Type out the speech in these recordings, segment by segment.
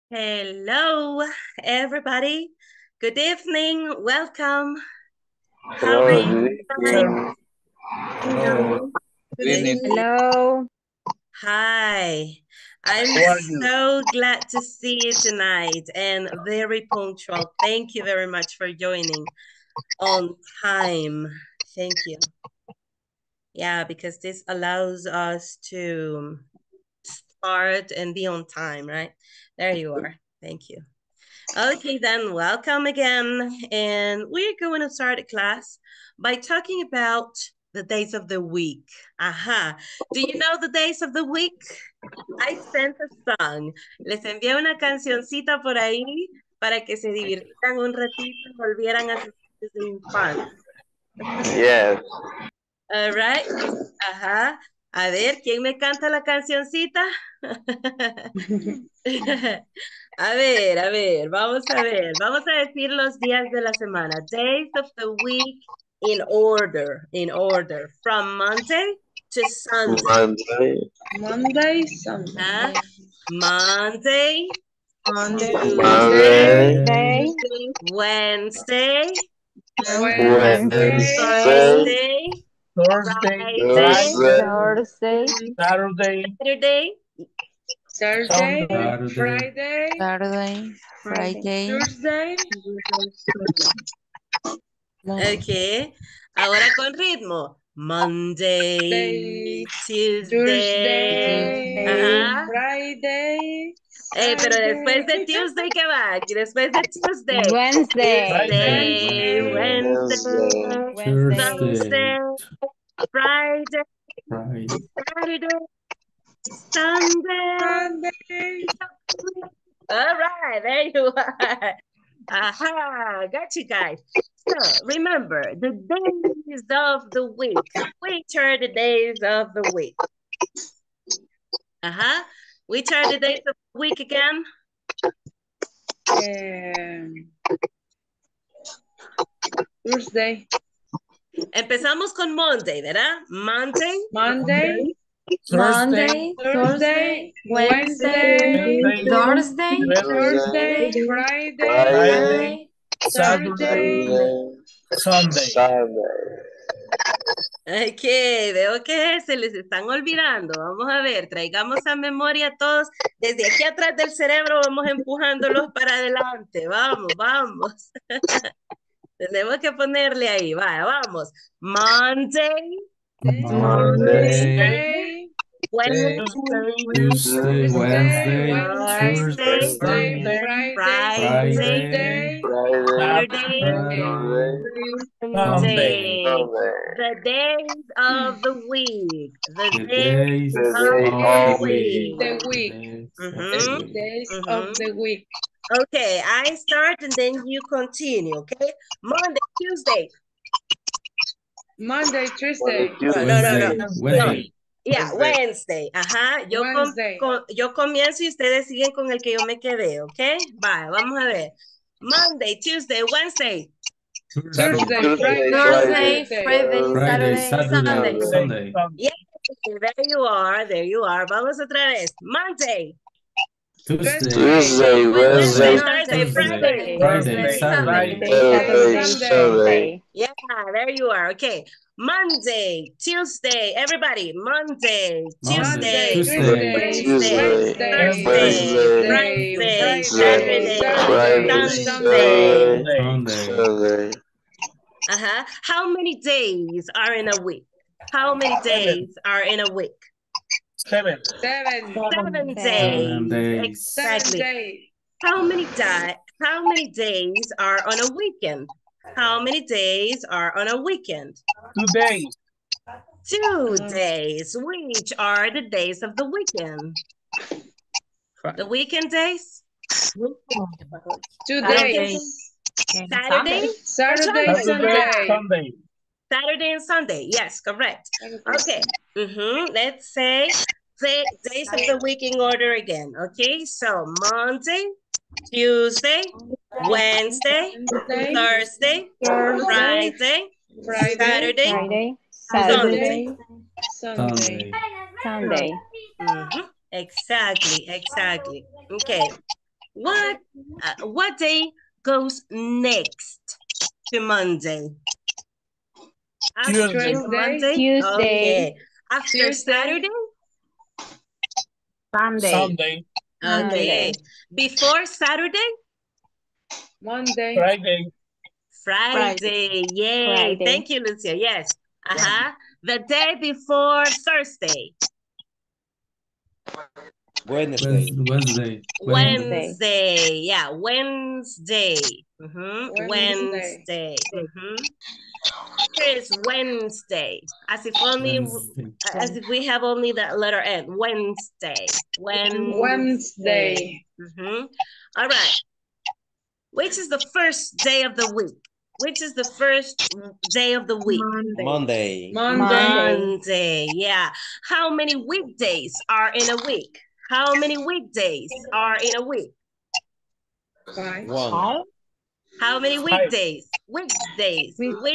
Hello, everybody. Good evening. Welcome. How Hello, are you good tonight? evening. Hello. Good evening. Hello. Hi. I'm How are you? so glad to see you tonight and very punctual. Thank you very much for joining on time. Thank you. Yeah, because this allows us to start and be on time, right? There you are. Thank you. Okay, then welcome again. And we're going to start a class by talking about the days of the week. Ajá. Do you know the days of the week? I sent a song. Les envié una cancioncita por ahí para que se divirtieran un ratito y volvieran a sus días de infancia. Yes. All right. Ajá. A ver, ¿quién me canta la cancioncita? A ver, vamos a ver. Vamos a decir los días de la semana. Days of the week in order. From Monday to Sunday. Monday, Sunday. ¿Ah? Monday, Monday. Monday, Wednesday, Wednesday, Thursday, Thursday, Friday, Saturday, Saturday, Sunday, Saturday. Friday. Tuesday. Ok, ahora con ritmo. Monday, Tuesday, ajá. Friday. Pero después de Tuesday, ¿qué va? Después de Tuesday. Wednesday. Wednesday, Thursday, Friday, Saturday, Sunday. All right, there you are. Aha, got you guys. So remember, the days of the week. Which are the days of the week? Which are the days of the week again? Tuesday. Empezamos con Monday, ¿verdad? Monday, Thursday, Wednesday, Thursday. Friday, Saturday, Sunday. Ok, veo que se les están olvidando. Vamos a ver, traigamos a memoria todos. Desde aquí atrás del cerebro vamos empujándolos para adelante. Vamos, vamos. Tenemos que ponerle ahí. Vamos. Monday, Tuesday, Wednesday, Wednesday, Thursday, Friday, Saturday, Sunday. The days of the week. The days of the week. Days of the week. Okay, I start and then you continue, okay? Monday, Tuesday. Tuesday. No. Yeah, Wednesday. Ajá. Wednesday. Yo comienzo y ustedes siguen con el que yo me quedé, ¿ok? Vale, vamos a ver. Monday, Tuesday, Wednesday. Thursday, Friday, Saturday, Sunday. Yeah, there you are. Vamos otra vez. Monday. Tuesday, Wednesday, Thursday, Friday. Saturday. Yeah, there you are. Okay. Monday, Tuesday, everybody. Monday, Tuesday, Wednesday, Thursday, Friday, Saturday. How many days are in a week? How many days are in a week? 7 days. Exactly. How many days are on a weekend? How many days are on a weekend? 2 days. 2 days. Which are the days of the weekend? The weekend days? 2 days. Saturday? Sunday. Saturday and Sunday. Yes, correct. Okay. Let's say the days of the week in order again. Okay, so Monday, Tuesday, Wednesday, Thursday, Friday, Saturday, Sunday. Exactly. Okay. What day goes next to Monday? After Tuesday. Monday? Tuesday. Okay. After Tuesday. Saturday? Sunday. Okay. Before Saturday? Monday. Friday. Friday. Yay. Friday. Thank you, Lucia. Yes. The day before Thursday. Wednesday. Wednesday. Yeah, Wednesday. Wednesday. Here is Wednesday. As if we have only that letter N. Wednesday. Wednesday. All right. Which is the first day of the week? Which is the first day of the week? Monday. Monday. Yeah. How many weekdays are in a week? How many weekdays are in a week? 5. 1. How many weekdays? Weekdays.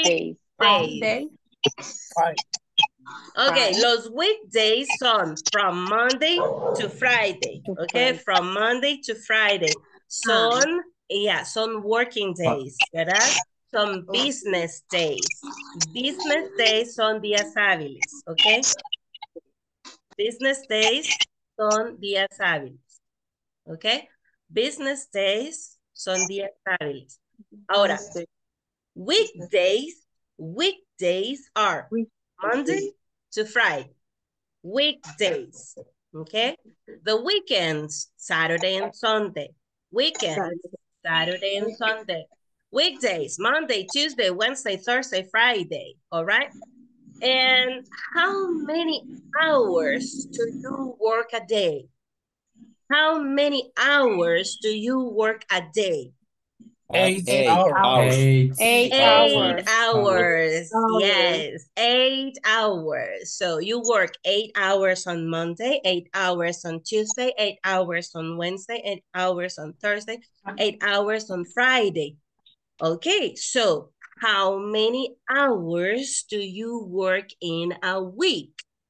5. Okay, los weekdays son from Monday to Friday. Okay, from Monday to Friday. Son working days, ¿verdad? Son business days. Business days son días hábiles, okay? Business days son días hábiles, okay? Business days son días hábiles. Ahora, weekdays are Monday to Friday. Weekdays, okay? The weekends, Saturday and Sunday. Weekends, Saturday and Sunday. Weekdays, Monday, Tuesday, Wednesday, Thursday, Friday, all right? And how many hours do you work a day? How many hours do you work a day? 8 hours. 8 hours. hours. Yes, 8 hours. So you work 8 hours on Monday, 8 hours on Tuesday, 8 hours on Wednesday, 8 hours on Thursday, 8 hours on Friday. Okay, so how many hours do you work in a week?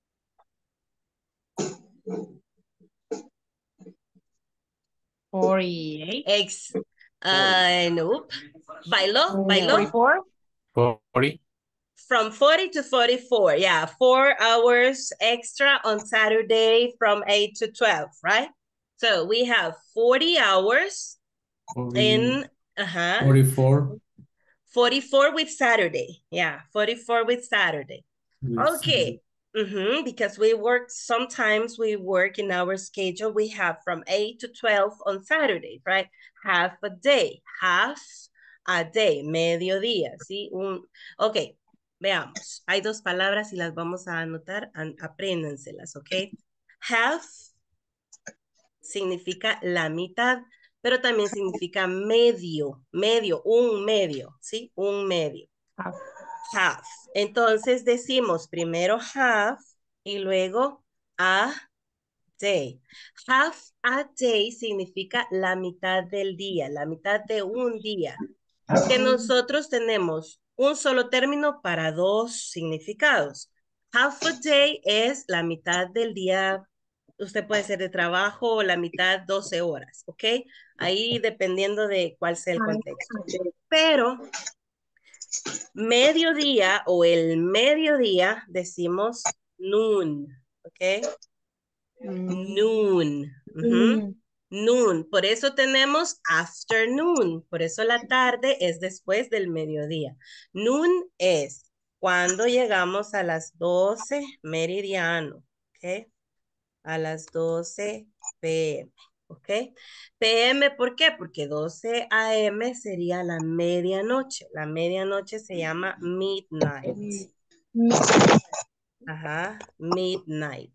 Nope. Bailo? 40. From 40 to 44. Yeah, 4 hours extra on Saturday from 8 to 12, right? So we have 40 hours in 44. 44 with Saturday. Yeah, 44 with Saturday. Okay. Because sometimes we work in our schedule, we have from 8 to 12 on Saturday, right? Half a day, mediodía, ¿sí? Ok, veamos. Hay dos palabras y las vamos a anotar, apréndanselas, ¿ok? Half significa la mitad, pero también significa medio, un medio, ¿sí? Un medio. Half. Entonces decimos primero half y luego a day. Half a day significa la mitad del día, la mitad de un día. Que nosotros tenemos un solo término para dos significados. Half a day es la mitad del día, usted puede ser de trabajo o la mitad 12 horas, ¿ok? Ahí dependiendo de cuál sea el contexto. Pero mediodía o el mediodía decimos noon, ¿ok? Noon. Noon. Por eso tenemos afternoon. Por eso la tarde es después del mediodía. Noon es cuando llegamos a las 12 meridiano, ¿ok? A las 12 p.m., ¿ok? PM, ¿por qué? Porque 12 a.m. sería la medianoche. La medianoche se llama midnight. Ajá, midnight.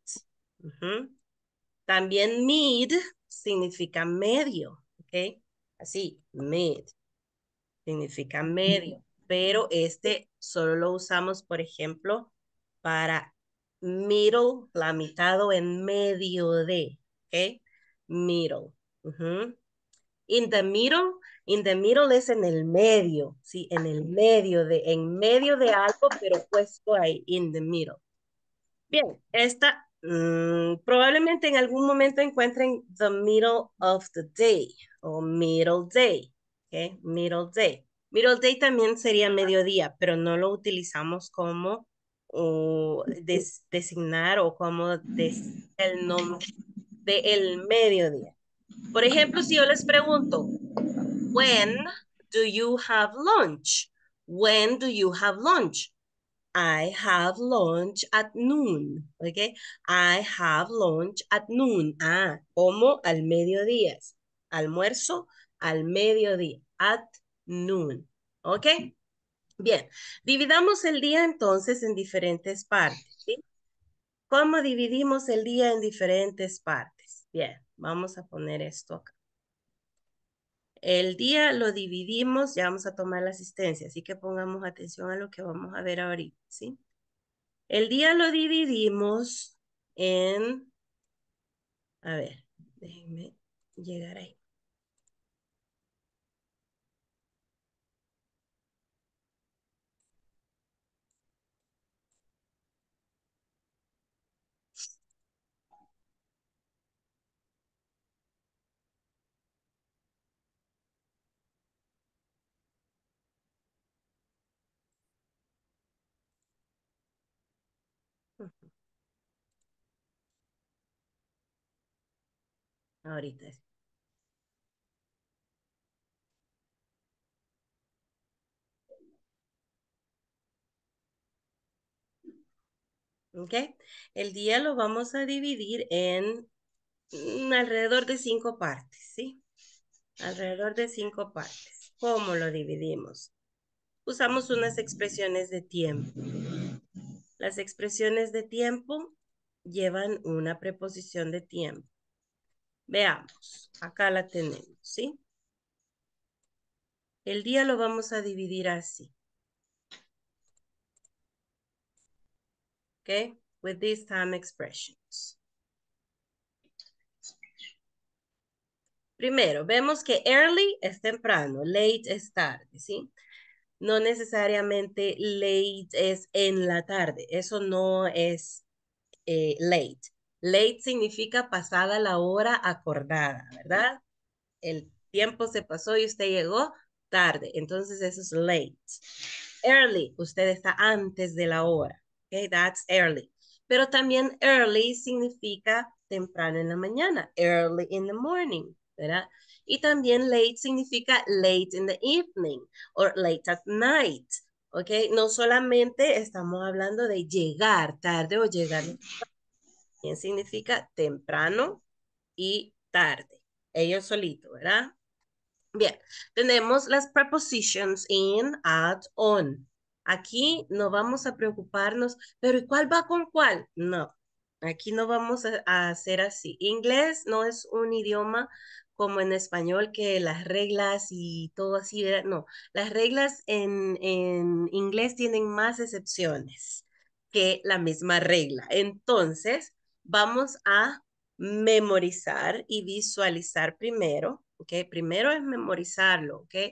También mid significa medio, ¿ok? Así, mid significa medio, pero este solo lo usamos, por ejemplo, para middle, la mitad o en medio de, ¿ok? Middle. In the middle es en el medio, ¿sí? En medio de algo, pero puesto ahí, in the middle. Bien, esta probablemente en algún momento encuentren the middle of the day, o middle day. Okay, middle day. Middle day también sería mediodía, pero no lo utilizamos como designar o como el nombre del mediodía. Por ejemplo, si yo les pregunto, when do you have lunch? When do you have lunch? I have lunch at noon, ¿ok? I have lunch at noon. Ah, como al mediodía. Almuerzo al mediodía, at noon, ¿ok? Bien, dividamos el día entonces en diferentes partes, ¿sí? ¿Cómo dividimos el día en diferentes partes? Bien, vamos a poner esto acá. El día lo dividimos, ya vamos a tomar la asistencia, así que pongamos atención a lo que vamos a ver ahorita, ¿sí? El día lo dividimos en, a ver, déjenme llegar ahí. Ahorita. ¿Ok? El día lo vamos a dividir en alrededor de 5 partes, ¿sí? Alrededor de 5 partes. ¿Cómo lo dividimos? Usamos unas expresiones de tiempo. Las expresiones de tiempo llevan una preposición de tiempo. Veamos, acá la tenemos, ¿sí? El día lo vamos a dividir así. ¿Ok? With these time expressions. Primero, vemos que early es temprano, late es tarde, ¿sí? No necesariamente late es en la tarde, eso no es late. Late significa pasada la hora acordada, ¿verdad? El tiempo se pasó y usted llegó tarde, entonces eso es late. Early, usted está antes de la hora, okay, that's early. Pero también early significa temprano en la mañana, early in the morning, ¿verdad? Y también late significa late in the evening or late at night, ¿ok? No solamente estamos hablando de llegar tarde o llegar, también significa temprano y tarde, ellos solitos, ¿verdad? Bien, tenemos las prepositions in, at, on. Aquí no vamos a preocuparnos, pero ¿y cuál va con cuál? No, aquí no vamos a hacer así. Inglés no es un idioma como en español que las reglas y todo así, ¿verdad? No, las reglas en inglés tienen más excepciones que la misma regla. Entonces, vamos a memorizar y visualizar primero, ¿ok? Primero es memorizarlo, ¿ok?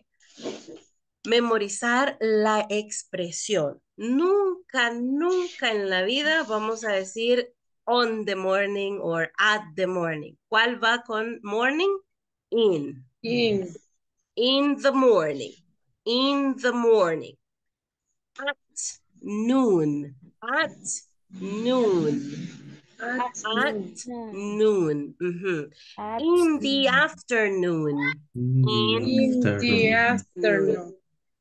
Memorizar la expresión. Nunca, nunca en la vida vamos a decir on the morning or at the morning. ¿Cuál va con morning? In. In. In the morning. In the morning. At noon. At noon. At noon. In the afternoon. In the afternoon.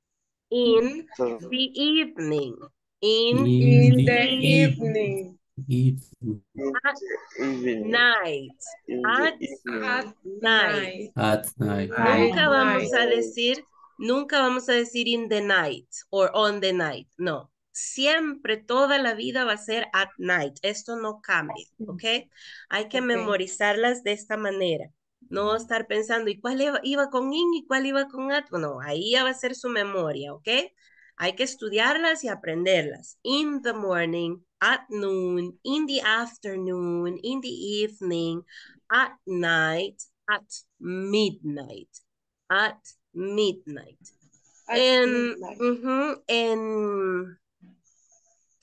In the evening. In In the the evening. at night. At At night. night. At night. Nunca vamos a night. decir, nunca vamos a decir in the night or on the night. No. Siempre, toda la vida va a ser at night. Esto no cambia, ¿ok? Hay que memorizarlas de esta manera. No estar pensando, ¿y cuál iba con in y cuál iba con at? No, ahí ya va a ser su memoria, ¿ok? Hay que estudiarlas y aprenderlas. In the morning, at noon, in the afternoon, in the evening, at night, at midnight. At midnight.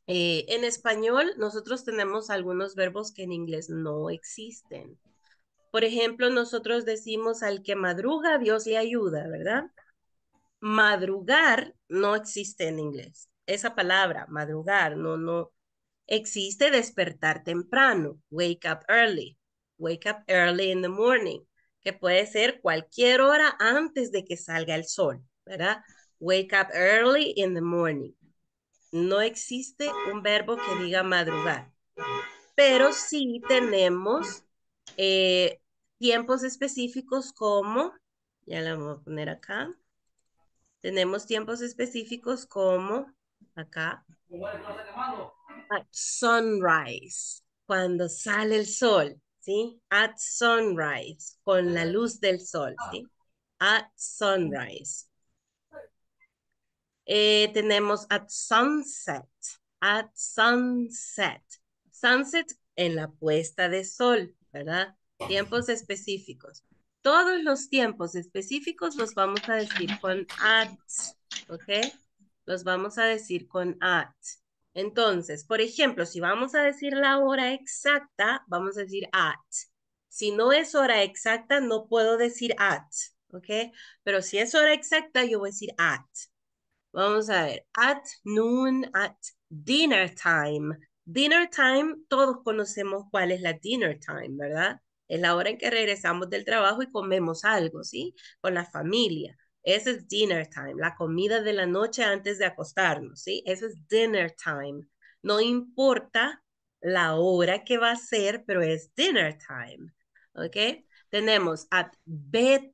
En español, nosotros tenemos algunos verbos que en inglés no existen. Por ejemplo, nosotros decimos al que madruga, Dios le ayuda, ¿verdad? Madrugar no existe en inglés. Esa palabra, madrugar, no existe despertar temprano. Wake up early. Wake up early in the morning. Que puede ser cualquier hora antes de que salga el sol, ¿verdad? Wake up early in the morning. No existe un verbo que diga madrugar. Pero sí tenemos tiempos específicos como, ya la vamos a poner acá. Tenemos tiempos específicos como, acá, at sunrise, cuando sale el sol, ¿sí? At sunrise, con la luz del sol, ¿sí? At sunrise. Tenemos at sunset, at sunset. Sunset en la puesta de sol, ¿verdad? Tiempos específicos. Todos los tiempos específicos los vamos a decir con at, ¿ok? Los vamos a decir con at. Entonces, por ejemplo, si vamos a decir la hora exacta, vamos a decir at. Si no es hora exacta, no puedo decir at, ¿ok? Pero si es hora exacta, yo voy a decir at. Vamos a ver, at noon, at dinner time. Dinner time, todos conocemos cuál es la dinner time, ¿verdad? Es la hora en que regresamos del trabajo y comemos algo, ¿sí? Con la familia. Ese es dinner time, la comida de la noche antes de acostarnos, ¿sí? Eso es dinner time. No importa la hora que va a ser, pero es dinner time, ¿ok? Tenemos at bedtime.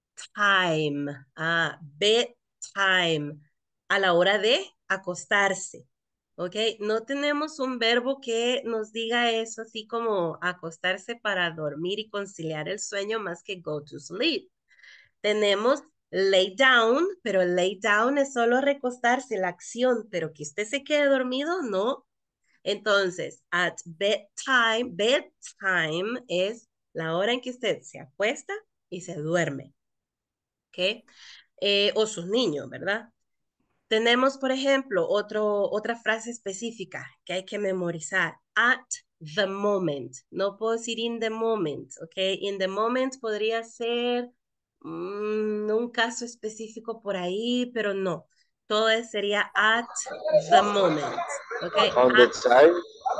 Bedtime a la hora de acostarse, ¿ok? No tenemos un verbo que nos diga eso, así como acostarse para dormir y conciliar el sueño más que go to sleep. Tenemos lay down, pero lay down es solo recostarse, la acción, pero que usted se quede dormido, no. Entonces, at bedtime, bedtime es la hora en que usted se acuesta y se duerme, ¿ok? O sus niños, ¿verdad? Tenemos, por ejemplo, otra frase específica que hay que memorizar. At the moment. No puedo decir in the moment, ¿ok? In the moment podría ser un caso específico por ahí, pero no. Todo sería at the moment, ¿ok? On the time.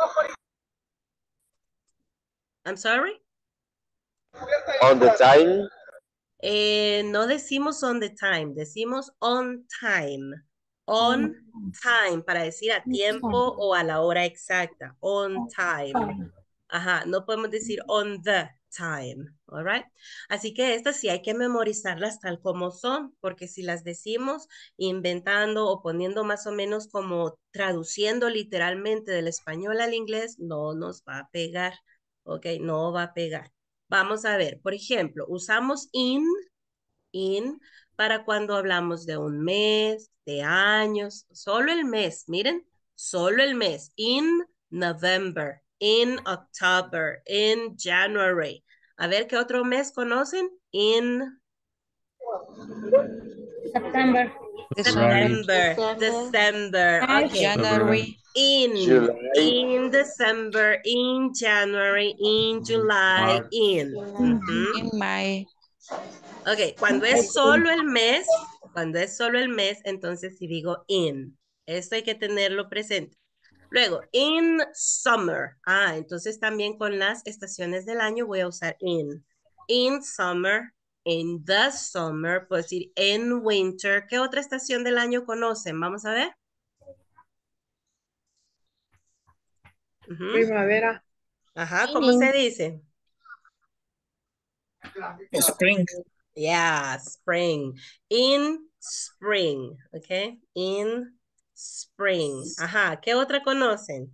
I'm sorry? On the time. No decimos on the time, decimos on time. On time, para decir a tiempo o a la hora exacta. On time. Ajá, no podemos decir on the time, all right? Así que estas sí hay que memorizarlas tal como son, porque si las decimos inventando o poniendo más o menos como traduciendo literalmente del español al inglés, no nos va a pegar, ¿ok? No va a pegar. Vamos a ver, por ejemplo, usamos in para cuando hablamos de un mes, de años, solo el mes, miren, solo el mes. In November, in October, in January. A ver, ¿qué otro mes conocen? In September. December. Okay. January. In December, in January, in July, March. in. In May. Ok, cuando es solo el mes, entonces si digo in. Esto hay que tenerlo presente. Luego, in summer. Entonces también con las estaciones del año voy a usar in. In summer, in the summer, puedo decir in winter. ¿Qué otra estación del año conocen? Vamos a ver. Primavera. Ajá, ¿cómo se dice? Spring. Yeah, spring. In spring, ¿ok? In spring. Ajá, ¿qué otra conocen?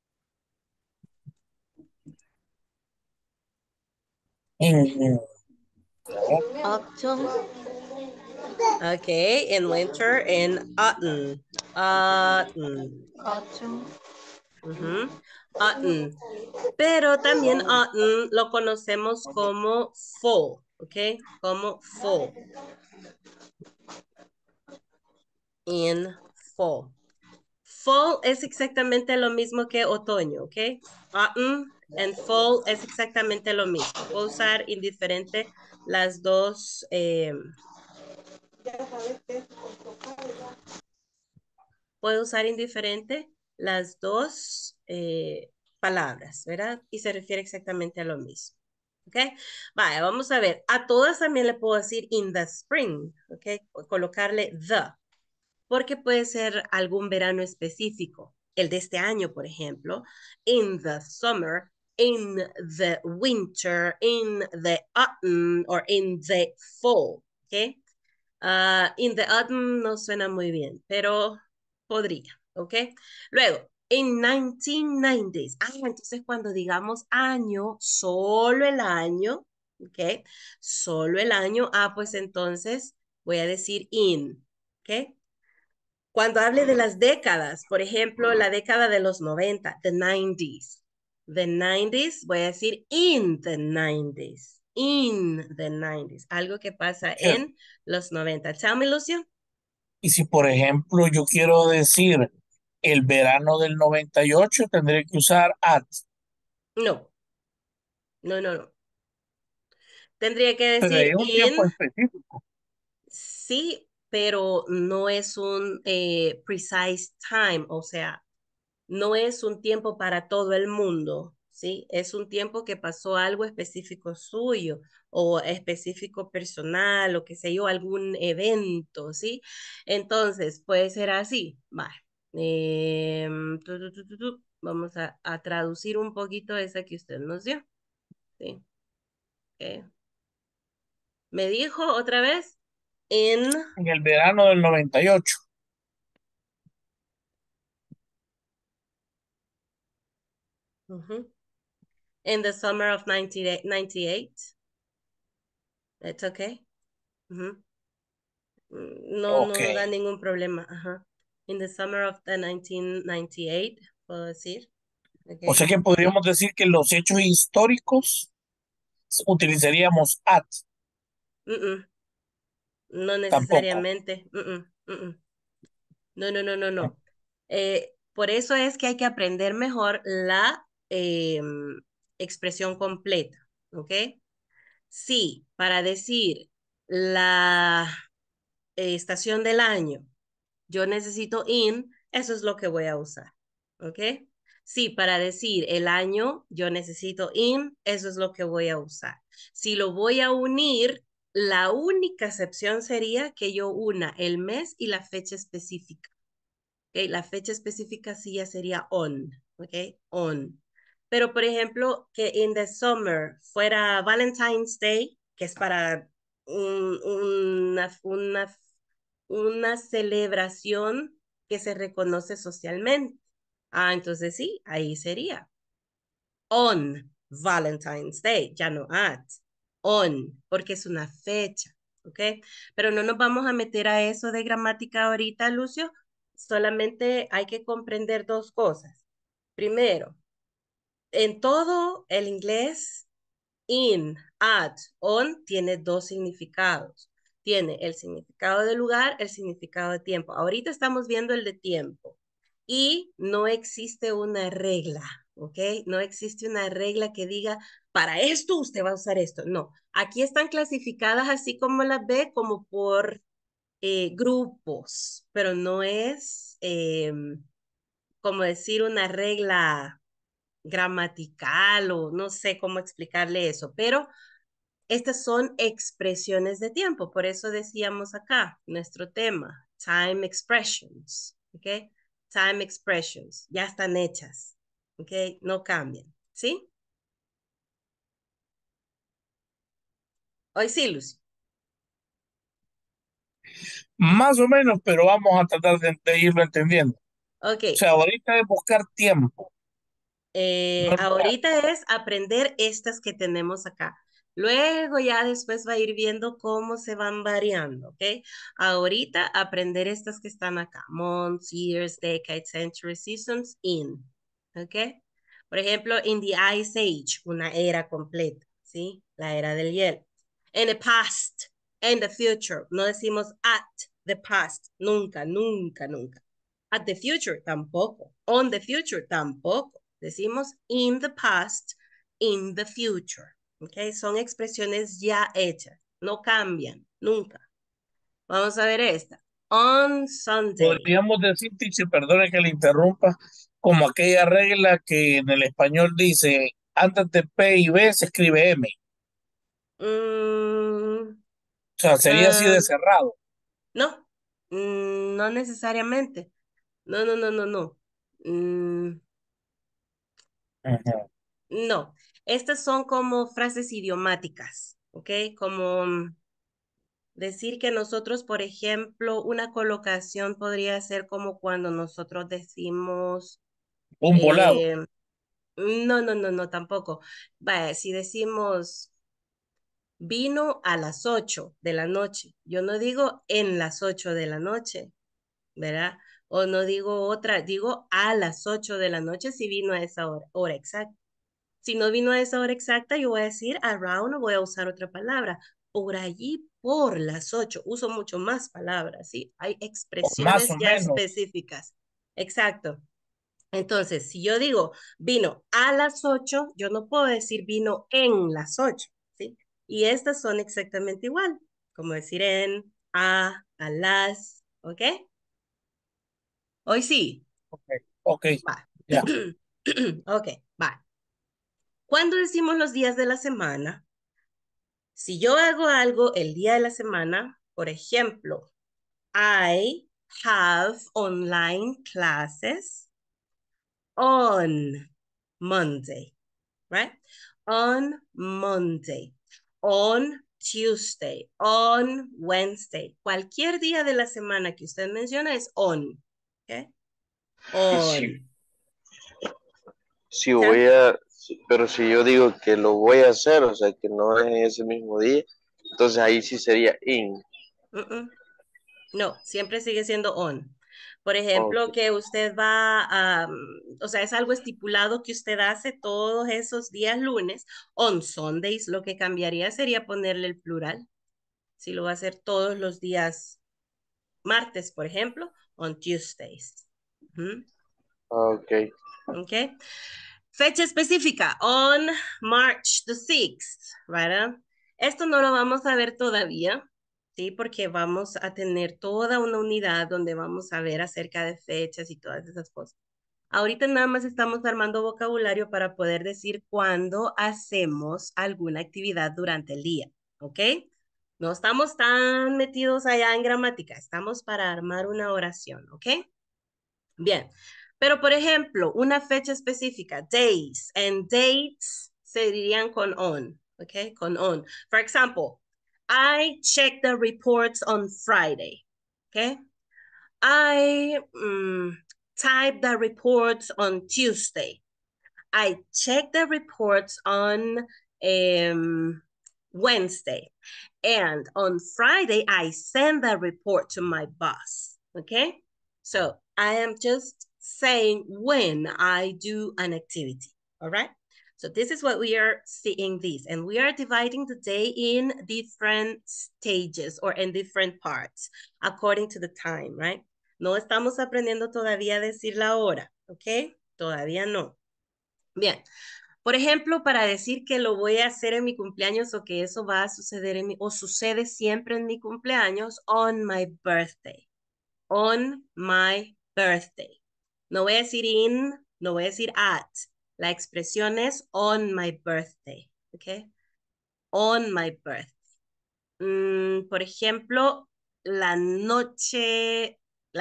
In Autumn. Ok, in winter, in autumn. Autumn. Autumn. Autumn. Pero también autumn lo conocemos como fall, ¿ok? Como fall. In fall. Fall es exactamente lo mismo que otoño, ¿ok? Autumn and fall es exactamente lo mismo. Puedo usar indiferente las dos. Puedo usar indiferente las dos palabras, ¿verdad? Y se refiere exactamente a lo mismo. ¿Ok? Vale, vamos a ver. A todas también le puedo decir in the spring, ¿ok? Colocarle the, porque puede ser algún verano específico. El de este año, por ejemplo, in the summer, in the winter, in the autumn, or in the fall, ¿ok? In the autumn no suena muy bien, pero podría, ¿ok? Luego, in 1990s. Entonces cuando digamos año, solo el año, ¿ok? Solo el año, pues entonces voy a decir in, ¿ok? Cuando hable de las décadas, por ejemplo, la década de los 90, the 90s. The 90s, voy a decir in the 90s. In the 90s. Algo que pasa en los 90. Tell me, Lucio. Y si, por ejemplo, yo quiero decir el verano del 98, tendré que usar at. No. No, no, no. Tendría que Pero hay decir un in. tiempo específico. Sí, pero no es un precise time. O sea, no es un tiempo para todo el mundo, ¿sí? Es un tiempo que pasó algo específico suyo o específico personal o qué sé yo, algún evento, ¿sí? Entonces, puede ser así. Vale. Vamos a traducir un poquito esa que usted nos dio, ¿sí? Okay. Me dijo otra vez, en el verano del 98. In the summer of 98. It's okay. No, Ok. no da ningún problema. Ajá. In the summer of the 1998, puedo decir. O sea Okay. que podríamos decir que los hechos históricos utilizaríamos at. No Tampoco. necesariamente. No, no, no, no, no. Por eso es que hay que aprender mejor la expresión completa. ¿Ok? Sí, para decir la estación del año, yo necesito in, eso es lo que voy a usar. ¿Ok? Sí, para decir el año, yo necesito in, eso es lo que voy a usar. Si lo voy a unir, la única excepción sería que yo una el mes y la fecha específica. ¿Ok? La fecha específica sí ya sería on. ¿Ok? On. Pero, por ejemplo, que in the summer fuera Valentine's Day, que es para una celebración que se reconoce socialmente. Entonces sí, ahí sería. On Valentine's Day, ya no at. On, porque es una fecha, ¿ok? Pero no nos vamos a meter a eso de gramática ahorita, Lucio. Solamente hay que comprender dos cosas. Primero, en todo el inglés, in, at, on tiene dos significados. Tiene el significado de lugar, el significado de tiempo. Ahorita estamos viendo el de tiempo y no existe una regla, ¿ok? No existe una regla que diga, para esto usted va a usar esto. No, aquí están clasificadas así como las ve, como por grupos, pero no es como decir una regla gramatical o no sé cómo explicarle eso, pero estas son expresiones de tiempo, por eso decíamos acá, nuestro tema, time expressions, ¿ok? Time expressions, ya están hechas, ¿ok? No cambian, ¿sí? Hoy sí, Lucy. Más o menos, pero vamos a tratar de irlo entendiendo. Ok. O sea, ahorita es buscar tiempo. Ahorita es aprender estas que tenemos acá. Luego ya después va a ir viendo cómo se van variando, ¿ok? Ahorita aprender estas que están acá. Months, years, decades, centuries, seasons, in, ¿ok? Por ejemplo, in the Ice Age, una era completa, ¿sí? La era del hielo. In the past, in the future. No decimos at the past. Nunca, nunca, nunca. At the future, tampoco. On the future, tampoco. Decimos in the past, in the future. ¿Ok? Son expresiones ya hechas. No cambian, nunca. Vamos a ver esta. On Sunday. Podríamos decir, teacher, perdone que le interrumpa, como aquella regla que en el español dice, antes de P y B se escribe M. Mm, O sea, sería así de cerrado. no, no necesariamente. No, no, no, no, no. Ajá. No, estas son como frases idiomáticas, ¿ok? Como decir que nosotros, por ejemplo, una colocación podría ser como cuando nosotros decimos, Un volado. no, no, no, no, tampoco. Vaya, si decimos vino a las 8 de la noche, yo no digo en las 8 de la noche, ¿verdad? O no digo otra, digo a las 8 de la noche si vino a esa hora exacta. Si no vino a esa hora exacta, yo voy a decir around o voy a usar otra palabra. Por allí, por las 8. Uso mucho más palabras, ¿sí? Hay O más expresiones o ya menos. específicas. Exacto. Entonces, si yo digo vino a las 8, yo no puedo decir vino en las 8, ¿sí? Y estas son exactamente igual, como decir en, a las, ¿ok? Hoy sí. Ok, Va. ya. Ok, va. Cuando decimos los días de la semana, si yo hago algo el día de la semana, por ejemplo, I have online classes on Monday, right? On Monday, on Tuesday, on Wednesday. Cualquier día de la semana que usted menciona es on, ¿ok? Y si, On. si voy a, pero si yo digo que lo voy a hacer, o sea, que no es en ese mismo día, entonces ahí sí sería in. No, siempre sigue siendo on. Por ejemplo, Ok. que usted va a, o sea, es algo estipulado que usted hace todos esos días lunes. On Sundays, lo que cambiaría sería ponerle el plural. Si lo va a hacer todos los días martes, por ejemplo, on Tuesdays. Ok. ¿Ok? Fecha específica, on March the 6th, ¿verdad? Esto no lo vamos a ver todavía, ¿sí? Porque vamos a tener toda una unidad donde vamos a ver acerca de fechas y todas esas cosas. Ahorita nada más estamos armando vocabulario para poder decir cuándo hacemos alguna actividad durante el día, ¿ok? No estamos tan metidos allá en gramática, estamos para armar una oración, ¿ok? Bien, pero por ejemplo, una fecha específica, days, and dates se dirían con on, ¿ok? Con on. For example, I checked the reports on Friday, ¿ok? I typed the reports on Tuesday. I checked the reports on Wednesday. And on Friday, I sent the report to my boss. Okay? So I am just saying when I do an activity. All right? So this is what we are seeing this. And we are dividing the day in different stages or in different parts according to the time, right? No estamos aprendiendo todavía a decir la hora, ¿ok? Todavía no. Bien, por ejemplo, para decir que lo voy a hacer en mi cumpleaños o que eso va a suceder en mi, o sucede siempre en mi cumpleaños, on my birthday. On my birthday. No voy a decir in, no voy a decir at. La expresión es on my birthday. ¿Ok? On my birthday. Por ejemplo, la noche,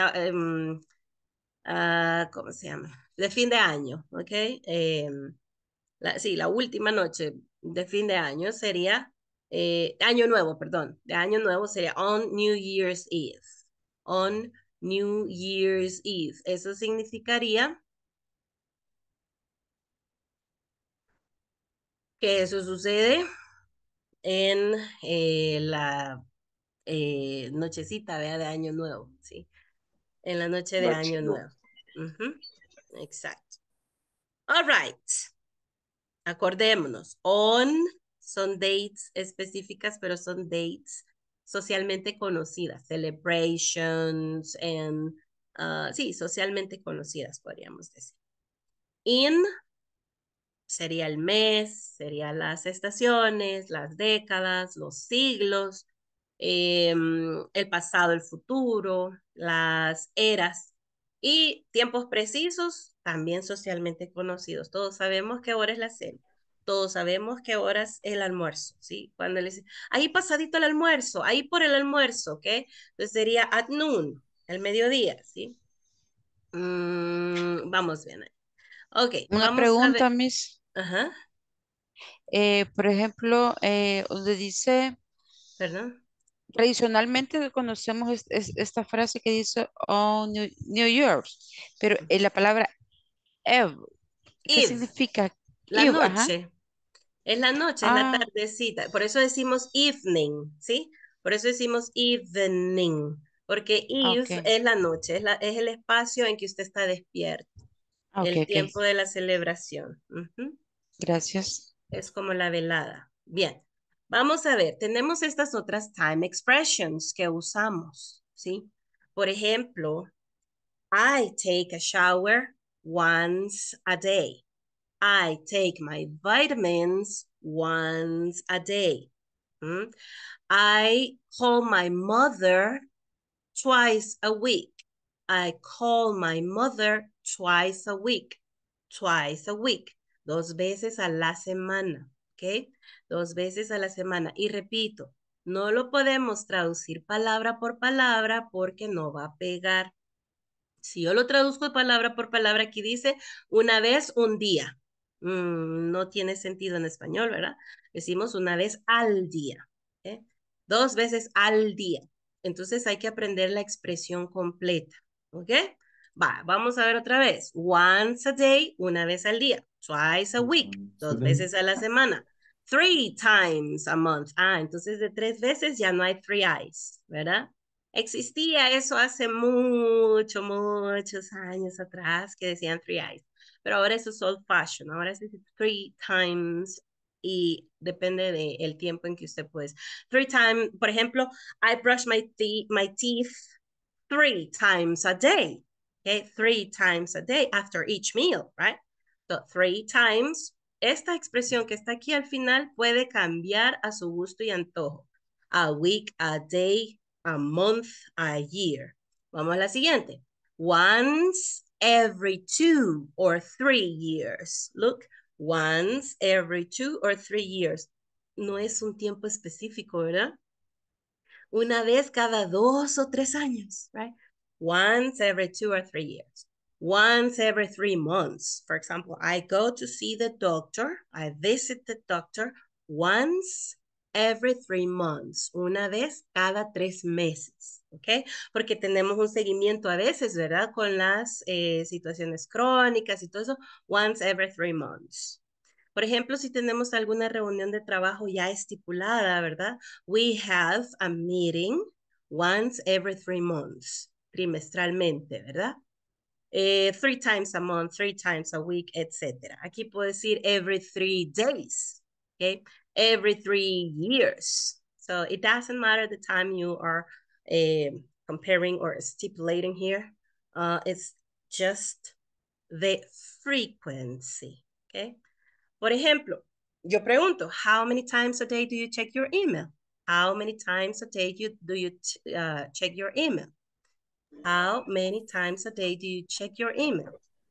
¿cómo se llama? De fin de año, ¿ok? Sí, la última noche de fin de año sería, año nuevo, perdón, de año nuevo sería on New Year's Eve. On New Year's Eve. Eso significaría que eso sucede en la nochecita, ¿vea? De año nuevo, ¿sí? En la noche de Noche, año no. nuevo. Exacto. All right. Acordémonos, on son dates específicas, pero son dates socialmente conocidas, celebrations, sí, socialmente conocidas, podríamos decir. In sería el mes, serían las estaciones, las décadas, los siglos, el pasado, el futuro, las eras y tiempos precisos, también socialmente conocidos. Todos sabemos qué hora es la cena. Todos sabemos qué hora es el almuerzo, ¿sí? Cuando le dicen, ahí pasadito el almuerzo, ahí por el almuerzo, ¿ok? Entonces sería at noon, el mediodía, ¿sí? Vamos bien. Ok, Una vamos a ver. pregunta, Miss. Ajá, Por ejemplo, donde dice, perdón. tradicionalmente conocemos esta frase que dice oh, New York, pero la palabra Eve, ¿qué Eve, significa? la Eve, ajá. noche. Es la noche, es la Ah, tardecita. Por eso decimos evening, ¿sí? Por eso decimos evening. Porque eve ok. es la noche, es el espacio en que usted está despierto. Ok, El ok. tiempo de la celebración. Ujú. Gracias. Es como la velada. Bien, vamos a ver, tenemos estas otras time expressions que usamos, ¿sí? Por ejemplo, I take a shower once a day. I take my vitamins once a day. ¿Mm? I call my mother twice a week. I call my mother twice a week. Twice a week. Dos veces a la semana. ¿Ok? Dos veces a la semana. Y repito, no lo podemos traducir palabra por palabra porque no va a pegar. Si yo lo traduzco palabra por palabra, aquí dice una vez un día. No tiene sentido en español, ¿verdad? Decimos una vez al día. ¿Eh? Dos veces al día. Entonces hay que aprender la expresión completa. ¿Ok? Va, vamos a ver otra vez. Once a day, una vez al día. Twice a week, dos veces a la semana. Three times a month. Entonces de tres veces ya no hay three eyes, ¿verdad? Existía eso hace muchos años atrás que decían three eyes, pero ahora eso es old fashion, ahora se dice three times y depende del tiempo en que usted puede. Three times, por ejemplo, I brush my teeth three times a day, okay? Three times a day after each meal, right? So three times, esta expresión que está aquí al final puede cambiar a su gusto y antojo. A week, a day, a month, a year. Vamos a la siguiente. Once every 2 or 3 years. Look, once every 2 or 3 years. No es un tiempo específico, ¿verdad? Una vez cada 2 o 3 años, right? Once every 2 or 3 years. Once every 3 months. For example, I go to see the doctor. I visit the doctor once every 3 months. Una vez cada 3 meses. ¿Ok? Porque tenemos un seguimiento a veces, ¿verdad? Con las situaciones crónicas y todo eso. Once every 3 months. Por ejemplo, si tenemos alguna reunión de trabajo ya estipulada, ¿verdad? We have a meeting once every 3 months, trimestralmente, ¿verdad? 3 times a month, 3 times a week, etc. Aquí puedo decir every 3 days, okay? Every 3 years. So it doesn't matter the time you are comparing or stipulating here. It's just the frequency, okay? Por ejemplo, yo pregunto, how many times a day do you check your email? How many times a day do you check your email? How many times a day do you check your email?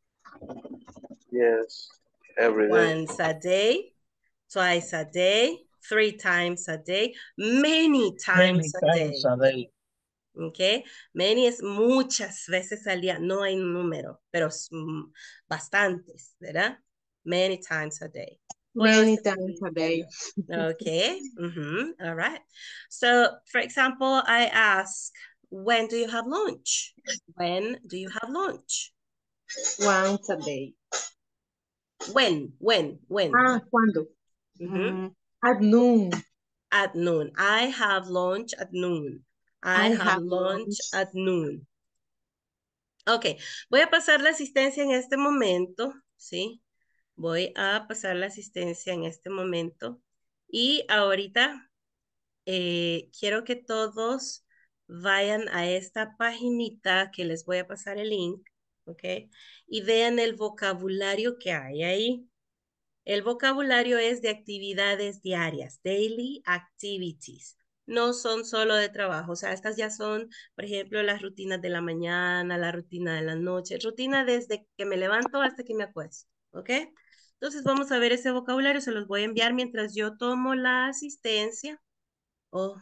Yes, every day. Once a day, twice a day, 3 times a day, many times a day. a day. Okay, many es muchas veces al día, no hay número, pero bastantes, ¿verdad? Many times a day. Many times a day. Okay, all right. So, for example, I ask, when do you have lunch? When do you have lunch? Once a day. When? ¿Cuándo? At noon. At noon. I have lunch at noon. I have lunch at noon. Ok, voy a pasar la asistencia en este momento, ¿sí? Voy a pasar la asistencia en este momento. Y ahorita quiero que todos vayan a esta paginita que les voy a pasar el link, ¿ok? Y vean el vocabulario que hay ahí. El vocabulario es de actividades diarias, daily activities. No son solo de trabajo, o sea, estas ya son, por ejemplo, las rutinas de la mañana, la rutina de la noche, rutina desde que me levanto hasta que me acuesto, ¿ok? Entonces vamos a ver ese vocabulario, se los voy a enviar mientras yo tomo la asistencia. Oh,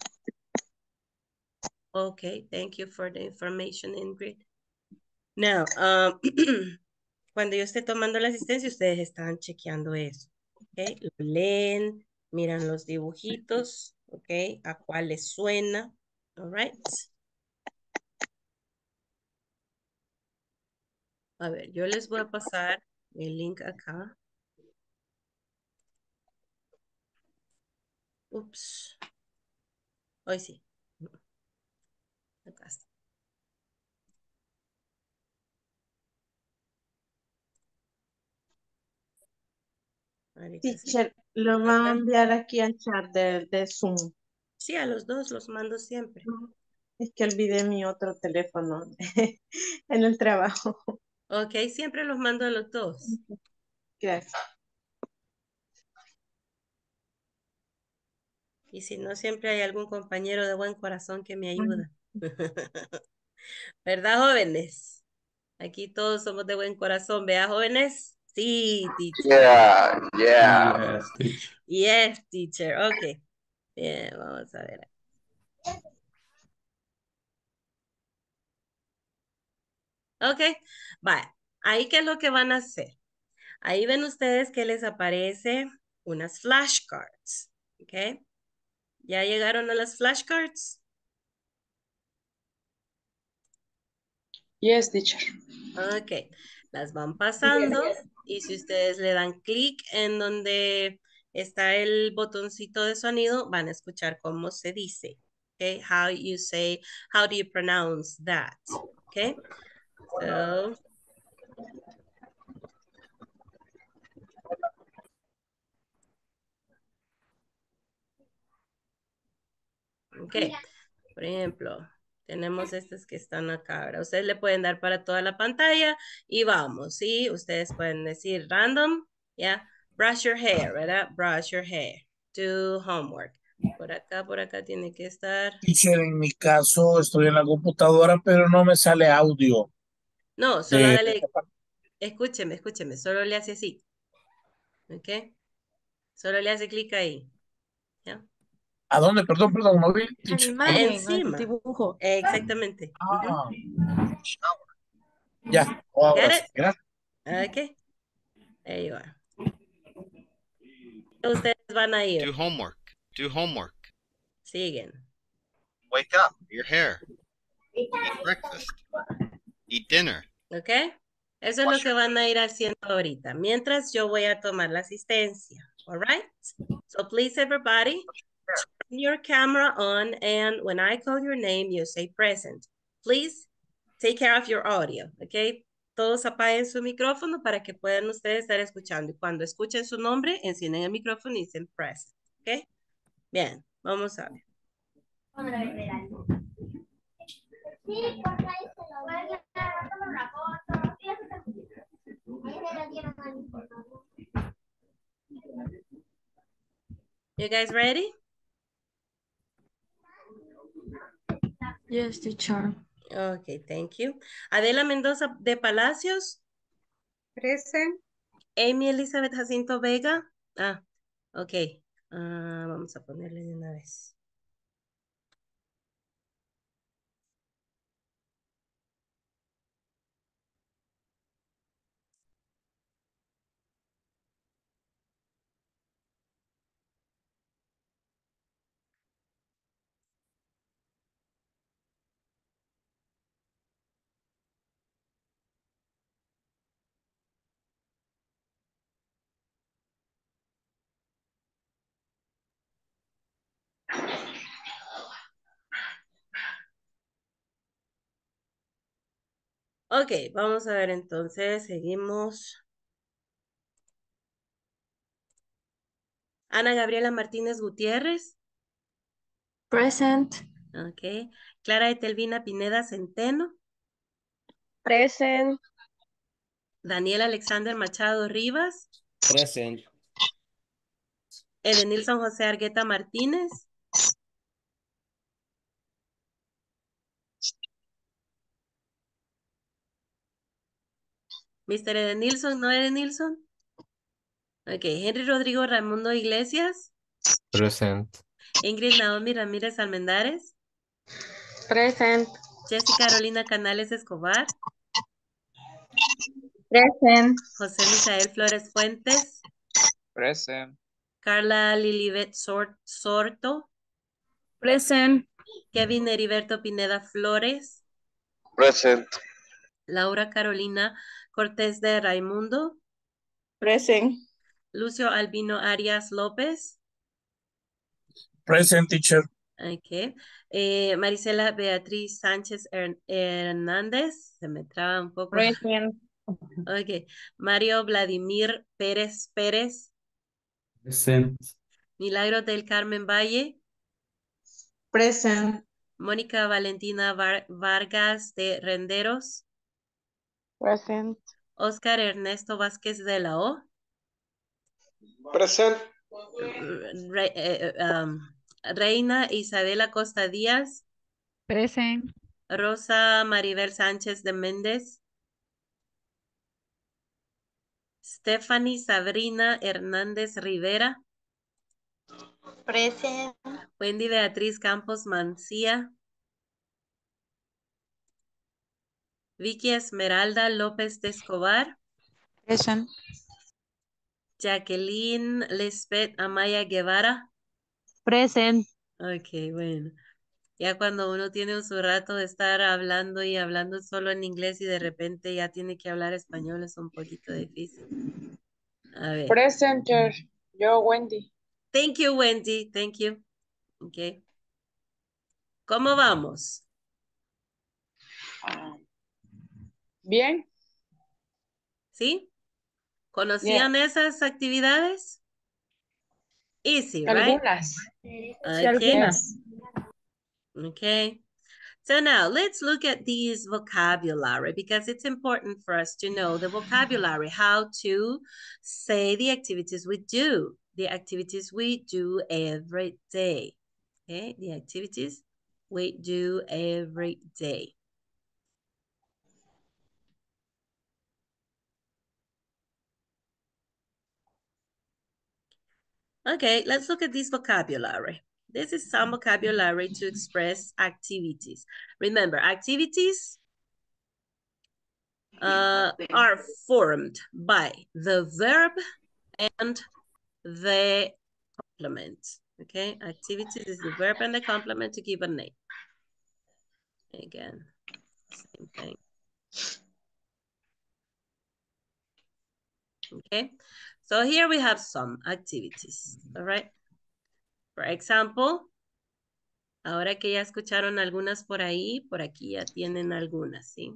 okay, thank you for the information, Ingrid. Now, cuando yo esté tomando la asistencia, ustedes están chequeando eso. ¿Ok? Lo leen, miran los dibujitos. ¿Ok? ¿A cuál les suena? All right. A ver, yo les voy a pasar el link acá. Ups. Hoy sí. Acá está. Ahorita sí. Teacher, lo van a enviar aquí al chat de Zoom. Sí, a los dos los mando siempre. Es que olvidé mi otro teléfono en el trabajo. Ok, siempre los mando a los dos. Gracias. Y si no, siempre hay algún compañero de buen corazón que me ayuda. ¿Verdad, jóvenes? Aquí todos somos de buen corazón, ¿vea, jóvenes? Sí, teacher. Yeah, yeah. Yes, teacher. Yes, teacher. Ok. Bien, vamos a ver. Ok, vale. Ahí, ¿qué es lo que van a hacer? Ahí ven ustedes que les aparece unas flashcards. Ok. ¿Ya llegaron a las flashcards? Yes, teacher. Ok. Las van pasando y si ustedes le dan clic en donde está el botoncito de sonido, van a escuchar cómo se dice. Okay, how do you pronounce that? Okay, so. Okay, por ejemplo, tenemos estas que están acá, ¿verdad? Ustedes le pueden dar para toda la pantalla y vamos, ¿sí? Ustedes pueden decir random, ¿ya? Brush your hair, ¿verdad? Brush your hair. Do homework. Por acá tiene que estar. Teacher, en mi caso estoy en la computadora, pero no me sale audio. No, solo De- dale, escúcheme, solo le hace así. ¿Ok? Solo le hace clic ahí. ¿Ya? ¿A dónde? Perdón, no vi, La teacher. imagen, el Encima. dibujo. Exactamente. Ah, ya, ahora Got sí, it? gracias. Ok. There you are. Ustedes van a ir. Do homework. Do homework. Siguen. Wake up. Your hair. Eat breakfast. Eat dinner. ¿Ok? Eso es lo que van a ir haciendo ahorita. Mientras yo voy a tomar la asistencia. All right? So please everybody, turn your camera on and when I call your name, you say present. Please take care of your audio. ¿Ok? Todos apaguen su micrófono para que puedan ustedes estar escuchando. Y cuando escuchen su nombre, encienden el micrófono y dicen present. ¿Ok? Bien, vamos a ver. You guys ready? Yes, teacher. Okay, thank you. Adela Mendoza de Palacios. Present. Amy Elizabeth Jacinto Vega. Ah, ok. Vamos a ponerle de una vez. Ok, vamos a ver entonces, seguimos. Ana Gabriela Martínez Gutiérrez. Present. Ok. Clara Etelvina Pineda Centeno. Present. Daniel Alexander Machado Rivas. Present. Edenilson José Argueta Martínez. Mr. Edenilson, ¿no Edenilson? Ok, Henry Rodrigo Raimundo Iglesias. Present. Ingrid Naomi Ramírez Almendares. Present. Jessica Carolina Canales Escobar. Present. José Misael Flores Fuentes. Present. Carla Lilibet Sorto. Present. Kevin Heriberto Pineda Flores. Present. Laura Carolina Cortés de Raimundo. Present. Lucio Albino Arias López. Present, teacher. Ok. Marisela Beatriz Sánchez Hernández. Se me traba un poco. Present. Ok. Mario Vladimir Pérez Pérez. Present. Milagros del Carmen Valle. Present. Mónica Valentina Vargas de Renderos. Present. Oscar Ernesto Vázquez de la O. Present. Reina Isabela Costa Díaz. Present. Rosa Maribel Sánchez de Méndez. Stephanie Sabrina Hernández Rivera. Present. Wendy Beatriz Campos Mancía. Vicky Esmeralda López de Escobar. Present. Jacqueline Lisbeth Amaya Guevara. Present. Ok, bueno. Ya cuando uno tiene su rato de estar hablando y hablando solo en inglés y de repente ya tiene que hablar español es un poquito difícil. A ver. Present. Yo, Wendy. Thank you, Wendy. Thank you. Ok. ¿Cómo vamos? Bien. ¿Sí? ¿Conocían esas actividades? Easy, right? Algunas. Okay. Algunas. Okay. So now let's look at these vocabulary because it's important for us to know the vocabulary, how to say the activities we do, the activities we do every day. Okay, the activities we do every day. Okay, let's look at this vocabulary. This is some vocabulary to express activities. Remember, activities are formed by the verb and the complement. Okay, activities is the verb and the complement to give a name. Again, same thing. Okay, so here we have some activities, all right? For example, ahora que ya escucharon algunas por ahí, por aquí ya tienen algunas, ¿sí?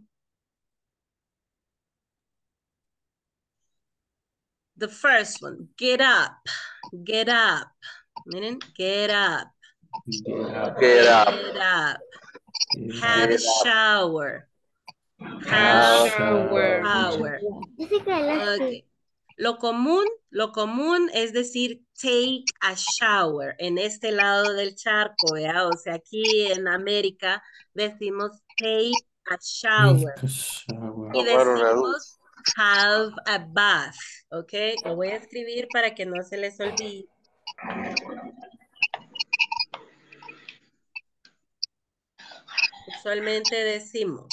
The first one, get up, get up. Miren, get up. Get up. Get up. Have a shower. Have shower. Okay. Lo común es decir take a shower en este lado del charco, ¿verdad? O sea, aquí en América decimos take a shower. Y decimos have a bath, ¿ok? Lo voy a escribir para que no se les olvide. Usualmente decimos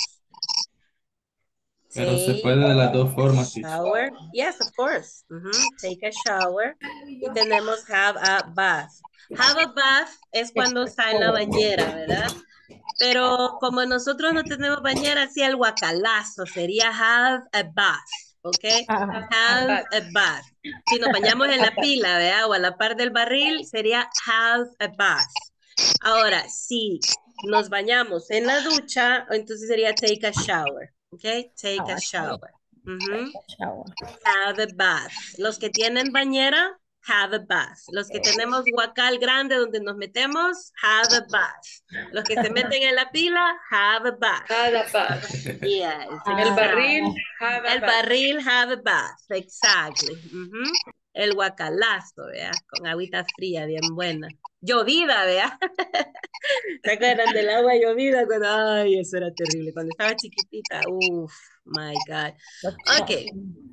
Pero se puede de las dos formas. Shower. Yes, of course. Take a shower. Y tenemos have a bath. Have a bath es cuando está en la bañera, ¿verdad? Pero como nosotros no tenemos bañera, así el guacalazo sería have a bath. ¿Ok? Have a bath. Si nos bañamos en la pila, ¿verdad? O a la par del barril, sería have a bath. Ahora, si nos bañamos en la ducha, entonces sería take a shower. Okay, take a shower. Have a bath. Los que tienen bañera, have a bath. Los que tenemos guacal grande donde nos metemos, have a bath. Los que se meten en la pila, have a bath. Have a bath. Yes, El barril, have a bath. El barril, have a bath. Exactly. el guacalazo, ¿vea? Con agüita fría, bien buena. Llovida, ¿vea? ¿Se acuerdan del agua llovida? Cuando, ay, eso era terrible. Cuando estaba chiquitita, uff, my God. Ok.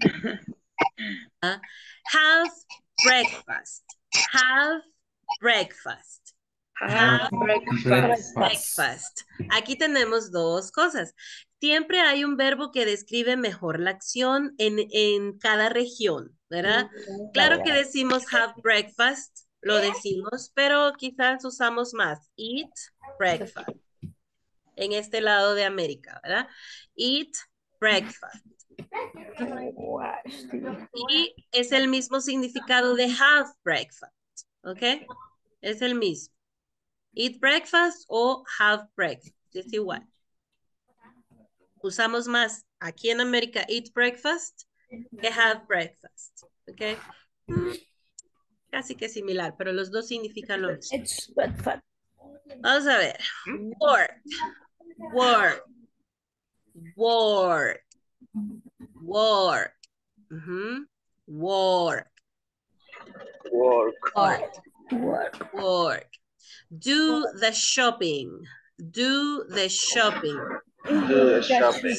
Have breakfast. Have breakfast. Have breakfast. Aquí tenemos dos cosas. Siempre hay un verbo que describe mejor la acción en cada región, ¿verdad? Claro que decimos have breakfast, lo decimos, pero quizás usamos más eat breakfast. En este lado de América, ¿verdad? Eat breakfast. Y es el mismo significado de have breakfast, ¿ok? Es el mismo. Eat breakfast o have breakfast, es igual. Usamos más aquí en América eat breakfast que have breakfast, ¿ok? Casi que similar, pero los dos significan lo mismo. Vamos a ver. Work, work, work, work, work, work, work. Do the shopping. Do the shopping. Do the shopping.